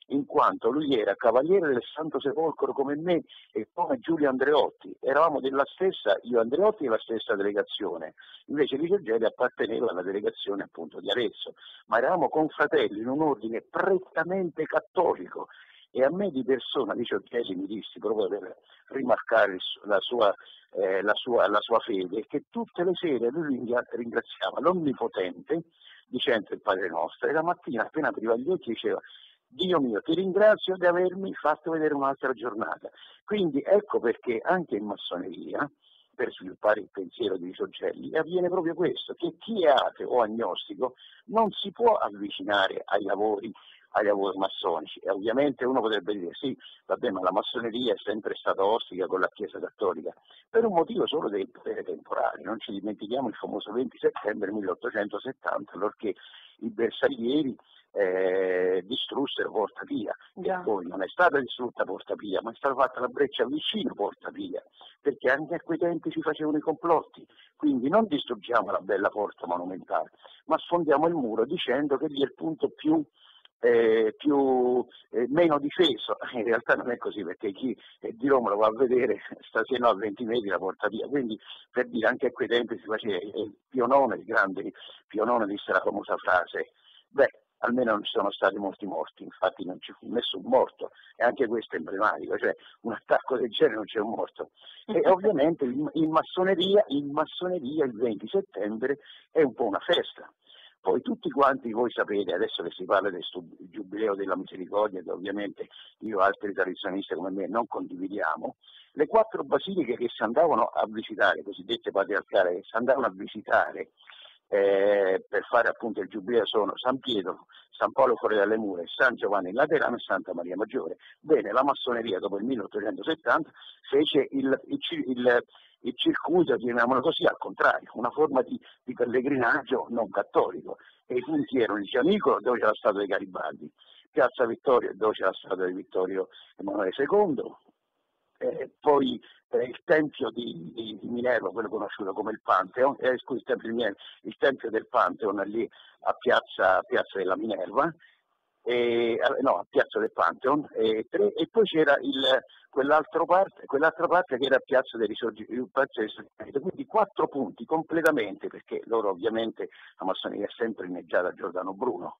in quanto lui era cavaliere del Santo Sepolcro come me e come Giulio Andreotti, eravamo della stessa, io e Andreotti della stessa delegazione, invece Licio Gelli apparteneva alla delegazione appunto di Arezzo, ma eravamo confratelli in un ordine prettamente cattolico. E a me di persona, Licio Gelli mi disse, proprio per rimarcare la sua, eh, la sua, la sua fede, che tutte le sere lui ringraziava l'Onnipotente dicendo il Padre Nostro, e la mattina appena apriva gli occhi diceva: Dio mio, ti ringrazio di avermi fatto vedere un'altra giornata. Quindi ecco perché anche in massoneria, per sviluppare il pensiero di Licio Gelli, avviene proprio questo, che chi è ateo o agnostico non si può avvicinare ai lavori ai lavori massonici. E ovviamente uno potrebbe dire sì, vabbè, ma la massoneria è sempre stata ostica con la Chiesa Cattolica, per un motivo solo del potere temporale. Non ci dimentichiamo il famoso venti settembre milleottocentosettanta, allorché i bersaglieri eh, distrussero Porta Pia, yeah. E poi non è stata distrutta Porta Pia, ma è stata fatta la breccia vicino Porta Pia, perché anche a quei tempi si facevano i complotti. Quindi non distruggiamo la bella porta monumentale, ma sfondiamo il muro dicendo che lì è il punto più Eh, più eh, meno difeso. In realtà non è così, perché chi eh, di Roma lo va a vedere stasera a venti metri la Porta Pia, quindi per dire anche a quei tempi si faceva il Pionone, il grande Pionone disse la famosa frase: beh, almeno non ci sono stati molti morti, infatti non ci fu nessun morto, e anche questo è emblematico, cioè un attacco del genere non c'è un morto. E ovviamente in, in massoneria, in massoneria il venti settembre è un po' una festa. Poi tutti quanti voi sapete, adesso che si parla del Giubileo della Misericordia, che ovviamente io e altri tradizionalisti come me non condividiamo, le quattro basiliche che si andavano a visitare, cosiddette patriarcali, che si andavano a visitare eh, per fare appunto il Giubileo sono San Pietro, San Paolo fuori dalle mura, San Giovanni in Laterano e Santa Maria Maggiore. Bene, la massoneria dopo il milleottocentosettanta fece il, il, il il circuito, chiamiamolo così, al contrario, una forma di, di pellegrinaggio non cattolico, e i punti erano il Gianicolo, dove c'è la statua di Garibaldi, Piazza Vittorio, dove c'è la statua di Vittorio Emanuele secondo, eh, poi eh, il Tempio di, di, di Minerva, quello conosciuto come il Pantheon, eh, scusi, il Tempio, di Minerva, il Tempio del Pantheon lì a Piazza, Piazza della Minerva, e, no, a Piazza del Pantheon, e, tre, e poi c'era il, quell'altra parte, quell'altra parte che era Piazza del Risorgimento, quindi quattro punti completamente, perché loro ovviamente la massoneria è sempre inneggiata a Giordano Bruno,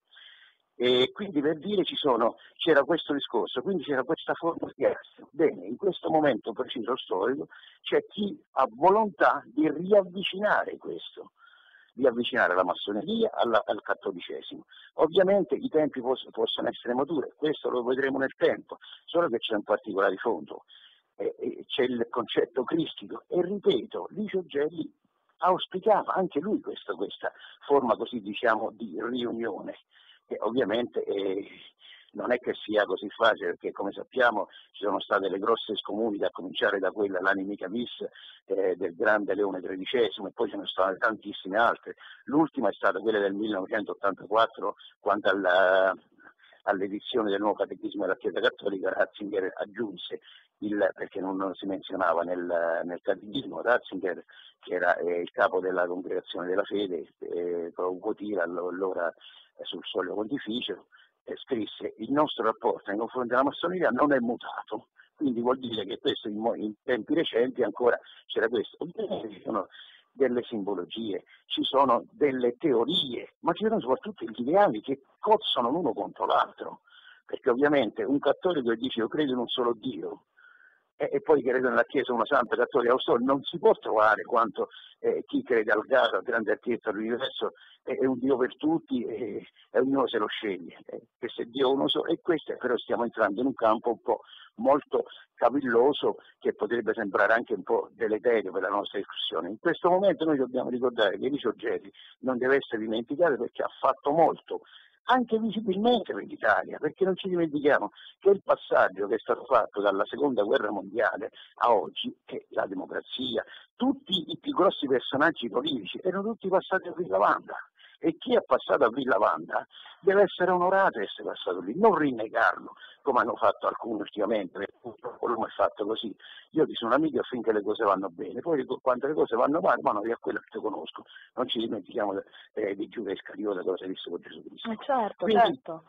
e quindi per dire ci sono, c'era questo discorso, quindi c'era questa forma di essere. Bene, in questo momento preciso storico c'è chi ha volontà di riavvicinare questo, di avvicinare la massoneria alla, al cattolicesimo. Ovviamente i tempi poss- possono essere maturi, questo lo vedremo nel tempo, solo che c'è un particolare di fondo, eh, eh, c'è il concetto cristico, e ripeto, Licio Gelli auspicava anche lui questo, questa forma così diciamo di riunione, che ovviamente eh, non è che sia così facile, perché come sappiamo ci sono state le grosse scomunite, a cominciare da quella, l'Animica Vis eh, del grande Leone tredicesimo, e poi ce ne sono state tantissime altre. L'ultima è stata quella del millenovecentottantaquattro, quando alla, all'edizione del nuovo catechismo della Chiesa Cattolica Ratzinger aggiunse, il, perché non, non si menzionava nel, nel catechismo, Ratzinger, che era eh, il capo della Congregazione della Fede, eh, Votira, allora eh, sul Sole Pontificio, scrisse: il nostro rapporto nei confronti della massoneria non è mutato, quindi vuol dire che questo in, in tempi recenti ancora c'era questo. Ovviamente ci sono delle simbologie, ci sono delle teorie, ma ci sono soprattutto gli ideali che cozzano l'uno contro l'altro, perché ovviamente un cattolico che dice io credo in un solo Dio e, e poi credo nella Chiesa una santa cattolica apostolica non si può trovare quanto eh, chi crede al Gatto, al grande architetto dell'universo, è un Dio per tutti e, e ognuno se lo sceglie, eh, che se Dio uno solo, e questo però stiamo entrando in un campo un po' molto cavilloso, che potrebbe sembrare anche un po' deleterio per la nostra discussione. In questo momento noi dobbiamo ricordare che Licio Gelli non deve essere dimenticato, perché ha fatto molto, anche visibilmente per l'Italia, perché non ci dimentichiamo che il passaggio che è stato fatto dalla seconda guerra mondiale a oggi, che la democrazia, tutti i più grossi personaggi politici erano tutti passati a Villa Landa, e chi è passato a Villa Landa deve essere onorato di essere passato lì, non rinnegarlo come hanno fatto alcuni ultimamente, perché purtroppo l'uomo è fatto così: io ti sono amico affinché le cose vanno bene, poi quando le cose vanno male vanno via quello che ti conosco. Non ci dimentichiamo eh, di Giuda Iscariota, cosa disse con Gesù Cristo. Eh certo, Quindi, certo.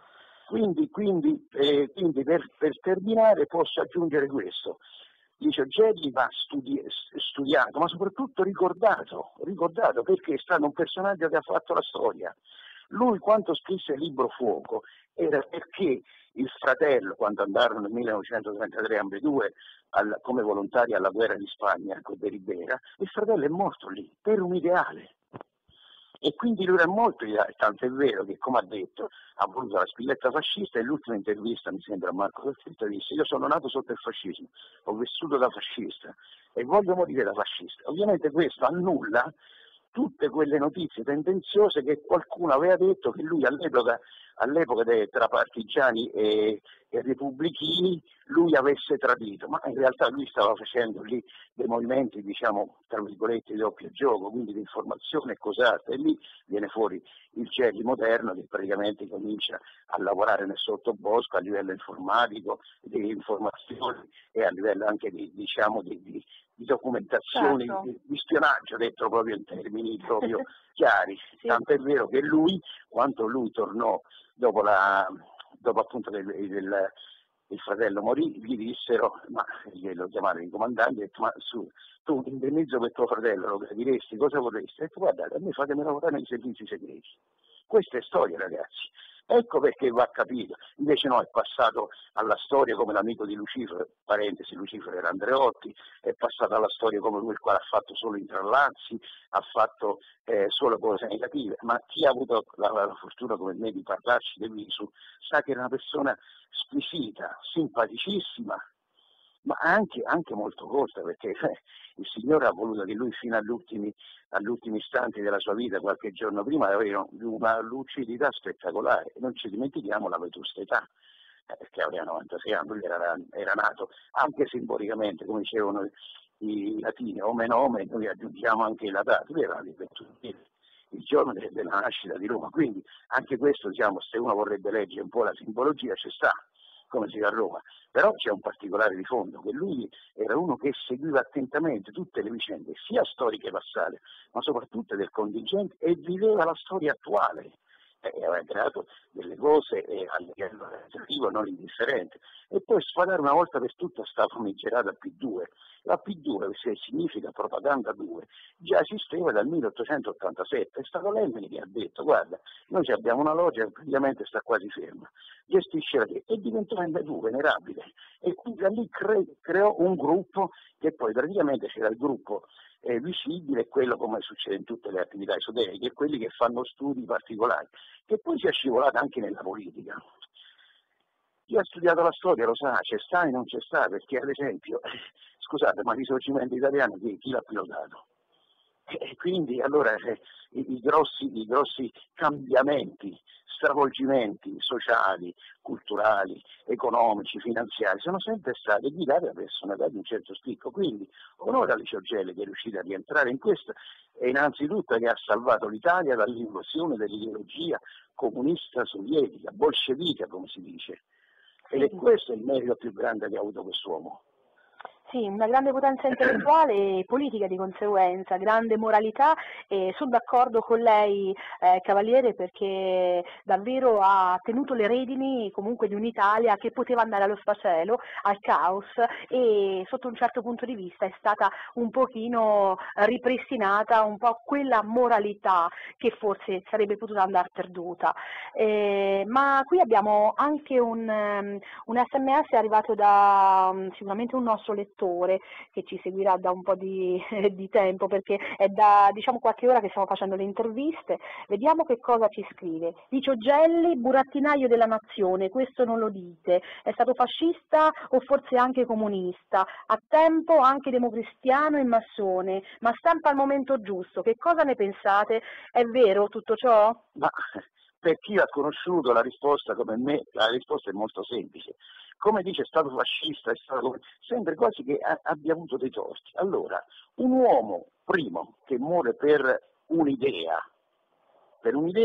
Quindi, quindi, eh, quindi per, per terminare posso aggiungere questo. Licio Gelli va studi- studiato, ma soprattutto ricordato, ricordato perché è stato un personaggio che ha fatto la storia. Lui, quando scrisse il libro Fuoco, era perché il fratello, quando andarono nel millenovecentotrentatré ambedue al, come volontari alla guerra di Spagna con De Ribera, il fratello è morto lì per un ideale. E quindi lui era molto ideale, tanto è vero che, come ha detto, ha voluto la spilletta fascista, e l'ultima intervista, mi sembra, a Marco Castritta disse: io sono nato sotto il fascismo, ho vissuto da fascista e voglio morire da fascista. Ovviamente questo annulla tutte quelle notizie tendenziose che qualcuno aveva detto che lui all'epoca, all'epoca de, tra partigiani e, e repubblichini lui avesse tradito, ma in realtà lui stava facendo lì dei movimenti, diciamo, tra virgolette, di doppio gioco, quindi di informazione e cos'altro, e lì viene fuori il Gelli moderno che praticamente comincia a lavorare nel sottobosco a livello informatico, di informazioni e a livello anche di, diciamo, di, di di documentazioni, certo. di, di spionaggio, detto proprio in termini proprio chiari. Sì. Tanto è vero che lui, quando lui tornò dopo, la, dopo appunto del, del, il fratello morì, gli dissero, ma glielo chiamarono i comandanti, e detto, ma su, tu un indennizzo per tuo fratello lo gradiresti, cosa vorresti? E detto, guardate, a me fatemi lavorare nei servizi segreti. Questa è storia, ragazzi. Ecco perché va capito. Invece no, è passato alla storia come l'amico di Lucifero, parentesi, Lucifero era Andreotti, è passato alla storia come lui, il quale ha fatto solo intrallazzi, ha fatto eh, solo cose negative, ma chi ha avuto la, la fortuna come me di parlarci di Visu sa che era una persona squisita, simpaticissima, ma anche, anche molto colta, perché eh, il Signore ha voluto che lui fino agli ultimi, agli ultimi istanti della sua vita, qualche giorno prima, aveva una lucidità spettacolare. Non ci dimentichiamo la vetusta età, eh, perché aveva novantasei anni, lui era, era nato anche simbolicamente, come dicevano i, i latini, omen omen, noi aggiungiamo anche la data, lui era di ventuno, il giorno de, della nascita di Roma, quindi anche questo, diciamo, se uno vorrebbe leggere un po' la simbologia, ci sta, come si fa a Roma, però c'è un particolare di fondo, che lui era uno che seguiva attentamente tutte le vicende, sia storiche passate, ma soprattutto del contingente, e viveva la storia attuale, e aveva creato delle cose eh, a livello organizzativo non indifferente, e poi sfatare una volta per tutte sta famigerata P due. La P due, se significa propaganda due, già esisteva dal milleottocentottantasette, è stato Lemini che ha detto, guarda, noi abbiamo una logica che praticamente sta quasi ferma, gestisce la rete, e diventò M due, venerabile, e quindi da lì cre- creò un gruppo che poi praticamente c'era il gruppo eh, visibile, quello come succede in tutte le attività esoteriche, quelli che fanno studi particolari, che poi si è scivolato anche nella politica. Chi ha studiato la storia lo sa, c'è sta e non c'è sta, perché ad esempio, scusate, ma il risorgimento italiano chi, chi l'ha pilotato? E quindi allora eh, i, i, grossi, i grossi cambiamenti, stravolgimenti sociali, culturali, economici, finanziari sono sempre stati guidati da personalità di un certo spicco. Quindi onore a Licio Gelli che è riuscito a rientrare in questo, e innanzitutto che ha salvato l'Italia dall'invasione dell'ideologia comunista sovietica, bolscevica come si dice. Ed è questo il merito più grande che ha avuto quest'uomo. Sì, una grande potenza intellettuale e politica di conseguenza, grande moralità, e sono d'accordo con lei eh, Cavaliere, perché davvero ha tenuto le redini comunque di un'Italia che poteva andare allo sfacelo, al caos, e sotto un certo punto di vista è stata un pochino ripristinata un po' quella moralità che forse sarebbe potuta andare perduta. Eh, ma qui abbiamo anche un, um, un sms arrivato da um, sicuramente un nostro lettore che ci seguirà da un po' di, di tempo, perché è da diciamo qualche ora che stiamo facendo le interviste. Vediamo che cosa ci scrive. Licio Gelli, burattinaio della nazione, questo non lo dite, è stato fascista o forse anche comunista, a tempo anche democristiano e massone, ma stampa al momento giusto. Che cosa ne pensate? È vero tutto ciò? Ma per chi ha conosciuto la risposta come me, la risposta è molto semplice. Come dice, è stato fascista, è stato... sembra quasi che abbia avuto dei torti. Allora, un uomo, primo, che muore per un'idea, per un'idea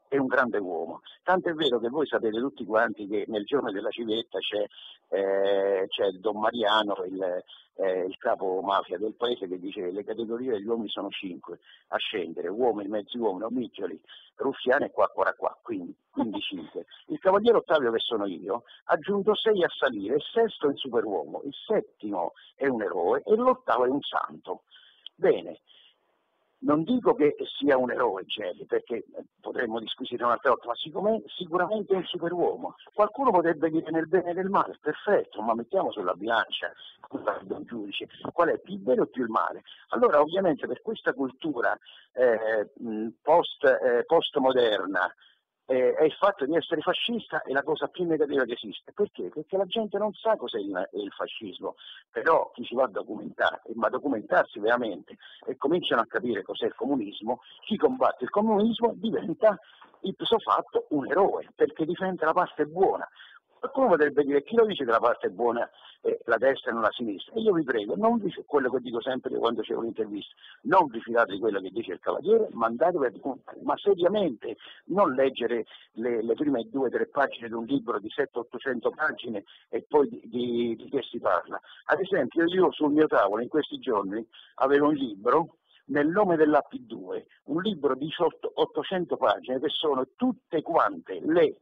è un grande uomo. Tanto è vero che voi sapete tutti quanti che nel giorno della civetta c'è, eh, c'è Don Mariano, il, eh, il capo mafia del paese, che dice che le categorie degli uomini sono cinque a scendere: uomini, mezzi uomini, omiccioli, ruffiani e qua, qua, qua, quindi, quindi cinque. Il cavaliere Ottavio, che sono io, ha aggiunto sei a salire, il sesto è un superuomo, il settimo è un eroe e l'ottavo è un santo. Bene. Non dico che sia un eroe Gelli, perché potremmo discutere un'altra volta, ma siccome sicuramente è un superuomo. Qualcuno potrebbe dire nel bene e nel male, perfetto, ma mettiamo sulla bilancia, un giudice, qual è più il bene o più il male? Allora ovviamente per questa cultura eh, post, eh, postmoderna, Eh, è il fatto di essere fascista è la cosa più negativa che esiste. Perché? Perché la gente non sa cos'è il, il fascismo, però chi si va a documentare, ma a documentarsi veramente e cominciano a capire cos'è il comunismo, chi combatte il comunismo diventa ipso fatto un eroe, perché difende la parte buona. Qualcuno potrebbe dire: chi lo dice che la parte buona è la destra e non la sinistra? E io vi prego, non vi, quello che dico sempre quando c'è un'intervista, non vi fidate di quello che dice il cavaliere, ma andatevi a documentare, ma seriamente, non leggere le, le prime due o tre pagine di un libro di settecento ottocento pagine e poi di, di, di che si parla. Ad esempio io sul mio tavolo in questi giorni avevo un libro, Nel nome dell'A P due, un libro di ottocento pagine che sono tutte quante le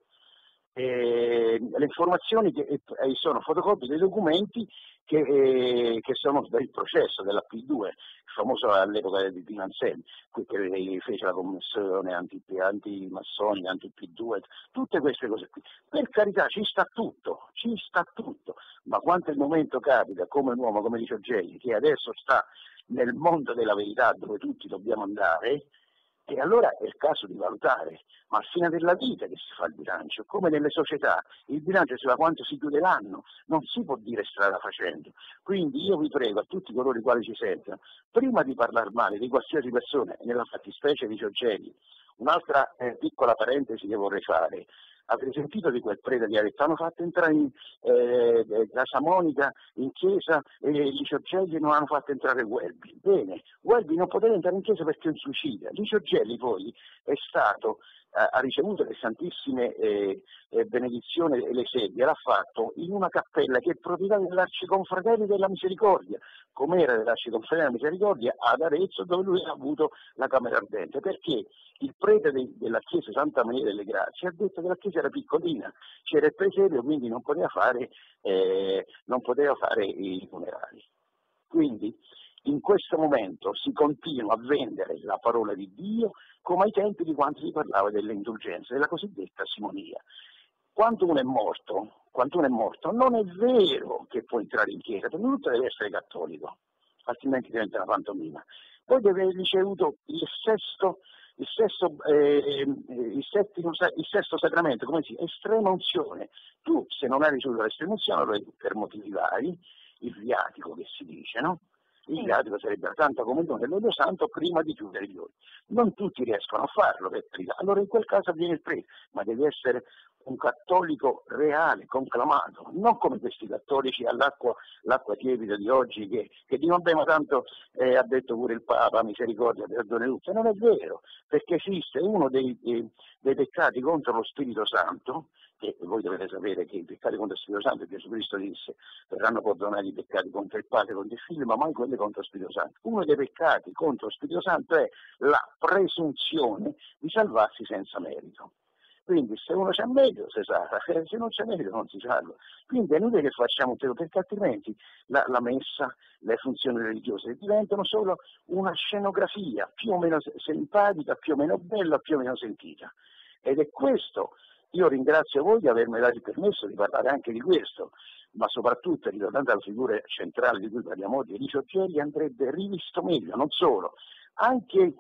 Eh, le informazioni che eh, sono fotocopie dei documenti che, eh, che sono del processo della P due, il famoso all'epoca di Pinanzelli, che fece la commissione anti-massoni, anti-P due, tutte queste cose qui. Per carità, ci sta tutto, ci sta tutto, ma quanto il momento capita, come un uomo, come dice Gelli, che adesso sta nel mondo della verità dove tutti dobbiamo andare, e allora è il caso di valutare, ma al fine della vita che si fa il bilancio, come nelle società, il bilancio si fa quanto si chiude l'anno, non si può dire strada facendo. Quindi io vi prego a tutti coloro i quali ci sentono, prima di parlare male di qualsiasi persona, nella fattispecie di Giorgelli, un'altra eh, piccola parentesi che vorrei fare. Avete sentito di quel prete di Arezzo? Hanno fatto entrare in, eh, Casa Monica in chiesa e Licio Gelli non hanno fatto entrare Welby. Bene, Welby non poteva entrare in chiesa perché è un suicida. Licio Gelli poi è stato, eh, ha ricevuto le santissime eh, eh, benedizioni e le sedie, l'ha fatto in una cappella che è proprietà dell'Arciconfratelli della Misericordia, come era dell'Arciconfratelli della Misericordia ad Arezzo, dove lui ha avuto la camera ardente. Perché? Il prete de, della chiesa Santa Maria delle Grazie ha detto che la chiesa era piccolina, c'era il presepio, quindi non poteva fare, eh, non poteva fare i funerali. Quindi in questo momento si continua a vendere la parola di Dio come ai tempi di quando si parlava delle indulgenze, della cosiddetta simonia. Quando uno è morto, quando uno è morto, non è vero che può entrare in chiesa, prima di tutto deve essere cattolico, altrimenti diventa una pantomima. Poi deve aver ricevuto il sesto Il sesto, eh, il, settimo, il sesto sacramento, come si dice, estrema unzione. Tu se non hai ricevuto l'estrema unzione, lo hai per motivi vari, il viatico che si dice, no? Il sì. Viatico sarebbe la Santa Comunione dell'Olio Santo prima di chiudere gli occhi. Non tutti riescono a farlo, per carità. Allora in quel caso avviene il prete, ma deve essere un cattolico reale, conclamato, non come questi cattolici all'acqua l'acqua tiepida di oggi che, che dicono: vabbè, ma tanto eh, ha detto pure il Papa, misericordia, perdone tutte. Non è vero, perché esiste uno dei, dei, dei peccati contro lo Spirito Santo, che voi dovete sapere che i peccati contro lo Spirito Santo, Gesù Cristo disse, verranno perdonati i peccati contro il Padre, contro il Figlio, ma mai quelli contro lo Spirito Santo. Uno dei peccati contro lo Spirito Santo è la presunzione di salvarsi senza merito. Quindi se uno c'ha merito si salva, se non c'è merito non si salva. Quindi è inutile che facciamo un tempo, perché altrimenti la, la messa, le funzioni religiose diventano solo una scenografia più o meno simpatica, più o meno bella, più o meno sentita. Ed è questo, io ringrazio voi di avermi dato il permesso di parlare anche di questo, ma soprattutto ricordando la figura centrale di cui parliamo oggi, Licio Gelli, andrebbe rivisto meglio, non solo, anche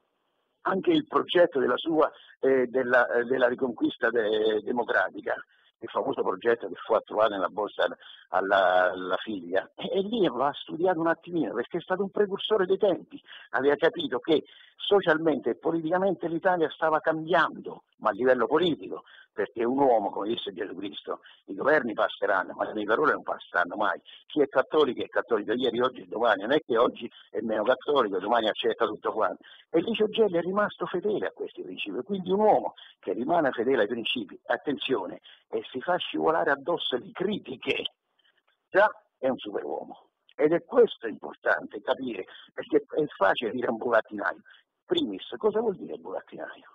anche il progetto della sua eh, della, eh, della riconquista de- democratica, il famoso progetto che fu attuato nella borsa alla, alla figlia, e, e lì va studiato un attimino, perché è stato un precursore dei tempi, aveva capito che socialmente e politicamente l'Italia stava cambiando, ma a livello politico, perché un uomo, come disse Gesù Cristo, i governi passeranno, ma le mie parole non passeranno mai. Chi è cattolico è cattolico ieri, oggi e domani, non è che oggi è meno cattolico, domani accetta tutto quanto. E Licio Gelli è rimasto fedele a questi principi, quindi un uomo che rimane fedele ai principi, attenzione, e si fa scivolare addosso le critiche, già è un superuomo. Ed è questo importante capire, perché è facile dire un burattinaio. Primis, cosa vuol dire burattinaio?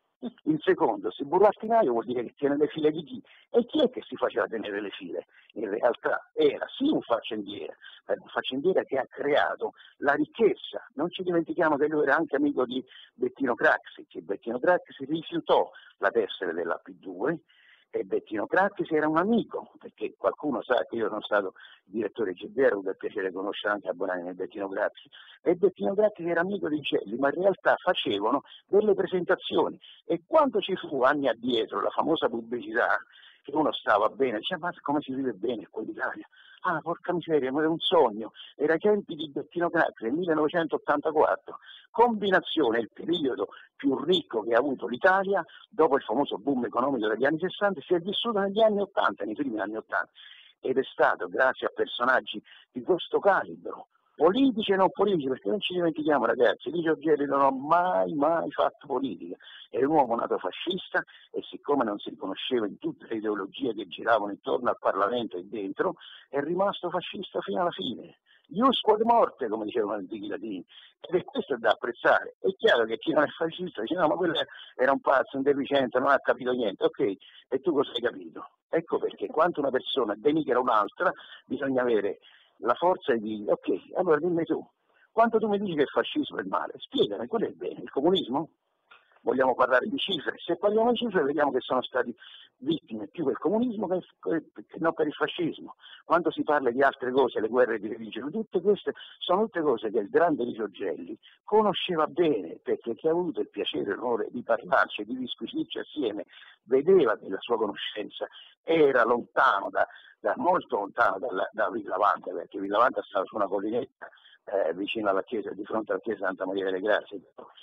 In secondo, se burattinaio vuol dire che tiene le file di chi? E chi è che si faceva tenere le file? In realtà era sì un faccendiere, ma un faccendiere che ha creato la ricchezza. Non ci dimentichiamo che lui era anche amico di Bettino Craxi, che Bettino Craxi rifiutò la tessera della P due e Bettino Craxi era un amico, perché qualcuno sa che io sono stato direttore G B R, ho avuto il piacere di conoscere anche a Bonanni e Bettino Craxi, e Bettino Craxi era amico di Gelli, ma in realtà facevano delle presentazioni, e quando ci fu anni addietro la famosa pubblicità, che uno stava bene, diceva ma come si vive bene qua in Italia? Ah, porca miseria, ma è un sogno, era ai tempi di Bettino Craxi, nel millenovecentottantaquattro, combinazione, il periodo più ricco che ha avuto l'Italia, dopo il famoso boom economico degli anni sessanta, si è vissuto negli anni ottanta, nei primi anni ottanta, ed è stato grazie a personaggi di questo calibro, politici e non politici, perché non ci dimentichiamo ragazzi, Licio Gelli non ha mai mai fatto politica, è un uomo nato fascista e siccome non si riconosceva in tutte le ideologie che giravano intorno al Parlamento e dentro, è rimasto fascista fino alla fine. Ius quod morte, come dicevano gli antichi latini, ed è questo da apprezzare. È chiaro che chi non è fascista dice no, ma quello era un pazzo, un deficiente, non ha capito niente, ok, e tu cosa hai capito? Ecco perché quando una persona denigra un'altra bisogna avere la forza di dire ok, allora dimmi tu, quando tu mi dici che il fascismo è il male, spiegami, quello è il bene, il comunismo? Vogliamo parlare di cifre? Se parliamo di cifre vediamo che sono stati vittime più per il comunismo che, che non per il fascismo. Quando si parla di altre cose, le guerre di religione, tutte queste sono tutte cose che il grande Licio Gelli conosceva bene, perché chi ha avuto il piacere e l'onore di parlarci e di disquisirci assieme vedeva che la sua conoscenza era lontano, da, da molto lontano da, da Villavante, perché Villavante stava su una collinetta eh, vicino alla chiesa, di fronte alla chiesa Santa Maria delle Grazie.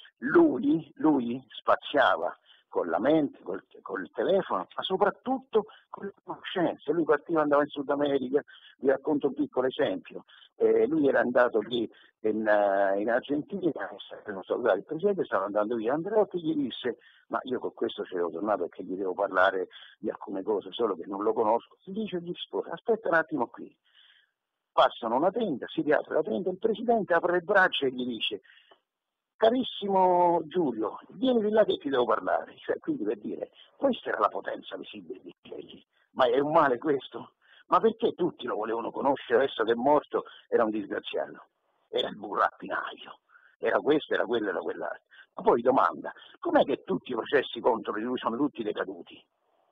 Lui, lui spaziava con la mente, col, col telefono, ma soprattutto con le conoscenze. Lui partiva, andava in Sud America, vi racconto un piccolo esempio. Eh, lui era andato lì in, uh, in Argentina, non salutare il presidente, stava andando via. Andreotti gli disse, ma io con questo ci devo tornare perché gli devo parlare di alcune cose, solo che non lo conosco. Gli dice gli sposa, aspetta un attimo qui. Passano una tenda, si riapre la tenda, il presidente apre le braccia e gli dice carissimo Giulio, vieni di là che ti devo parlare. Cioè, quindi per dire, questa era la potenza visibile di Gelli. Ma è un male questo? Ma perché tutti lo volevano conoscere, adesso che è morto era un disgraziato? Era il burattinaio, era questo, era quello, era quell'altro. Ma poi domanda, com'è che tutti i processi contro di lui sono tutti decaduti?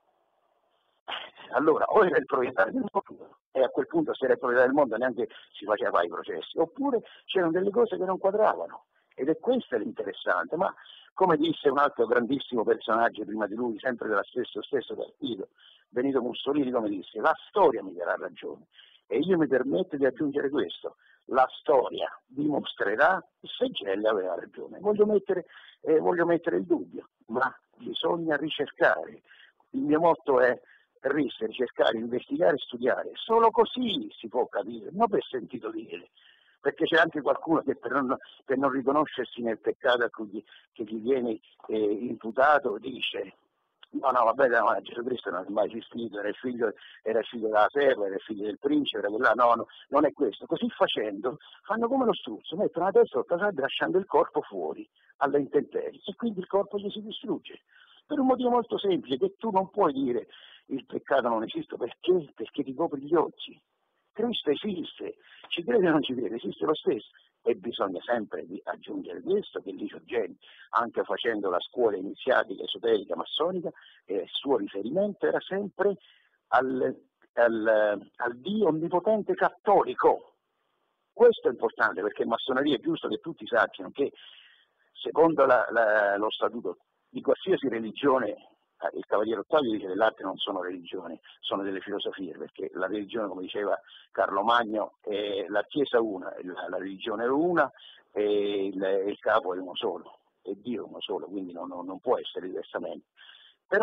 Allora, o era il proprietario del mondo, e a quel punto se era il proprietario del mondo neanche si faceva i processi, oppure c'erano delle cose che non quadravano. Ed è questo l'interessante, ma come disse un altro grandissimo personaggio prima di lui, sempre dello stesso, stesso partito, Benito Mussolini, come disse, la storia mi darà ragione. E io mi permetto di aggiungere questo, la storia dimostrerà se Gelli aveva ragione. Voglio mettere, eh, voglio mettere il dubbio, ma bisogna ricercare. Il mio motto è ricercare, investigare, studiare. Solo così si può capire, non per sentito dire. Perché c'è anche qualcuno che per non, per non riconoscersi nel peccato a cui che gli viene eh, imputato dice no, no, vabbè, no, Gesù Cristo non è mai esistito, era il figlio, era il figlio della serva, era il figlio del principe, era quella, no, no, non è questo. Così facendo fanno come lo struzzo, mettono la testa sotto la sabbia lasciando il corpo fuori alle intemperie e quindi il corpo gli si distrugge. Per un motivo molto semplice, che tu non puoi dire il peccato non esiste, perché? Perché ti copri gli occhi. Cristo esiste, ci crede o non ci crede, esiste lo stesso. E bisogna sempre di aggiungere questo, che Licio Gelli, anche facendo la scuola iniziatica, esoterica, massonica, eh, il suo riferimento era sempre al, al, al Dio onnipotente cattolico. Questo è importante, perché in massoneria è giusto che tutti sappiano che, secondo la, la, lo statuto di qualsiasi religione, il Cavaliere Ottavio dice che le altre non sono religioni, sono delle filosofie, perché la religione, come diceva Carlo Magno, è la Chiesa una, la, la religione è una e il, il capo è uno solo, è Dio uno solo, quindi non, non, non può essere diversamente. Però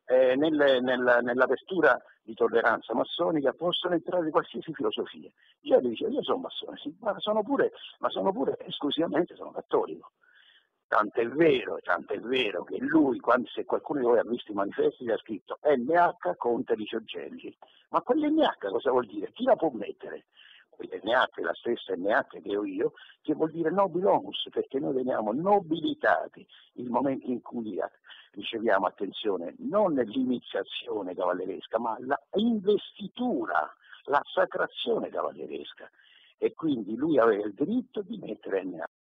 eh, nel, nel, nell'apertura di tolleranza massonica possono entrare qualsiasi filosofia. Io dice, io sono massone, sì, ma sono pure, ma sono pure esclusivamente sono cattolico. Tant'è vero, tant'è vero che lui, quando, se qualcuno di voi ha visto i manifesti, gli ha scritto N H Conte Licio Gelli. Ma quell'N H cosa vuol dire? Chi la può mettere? Quell'N H è la stessa N H che ho io, che vuol dire nobilomus, perché noi veniamo nobilitati il momento in cui riceviamo, attenzione, non l'iniziazione cavalleresca, ma la investitura, la sacrazione cavalleresca. E quindi lui aveva il diritto di mettere N H.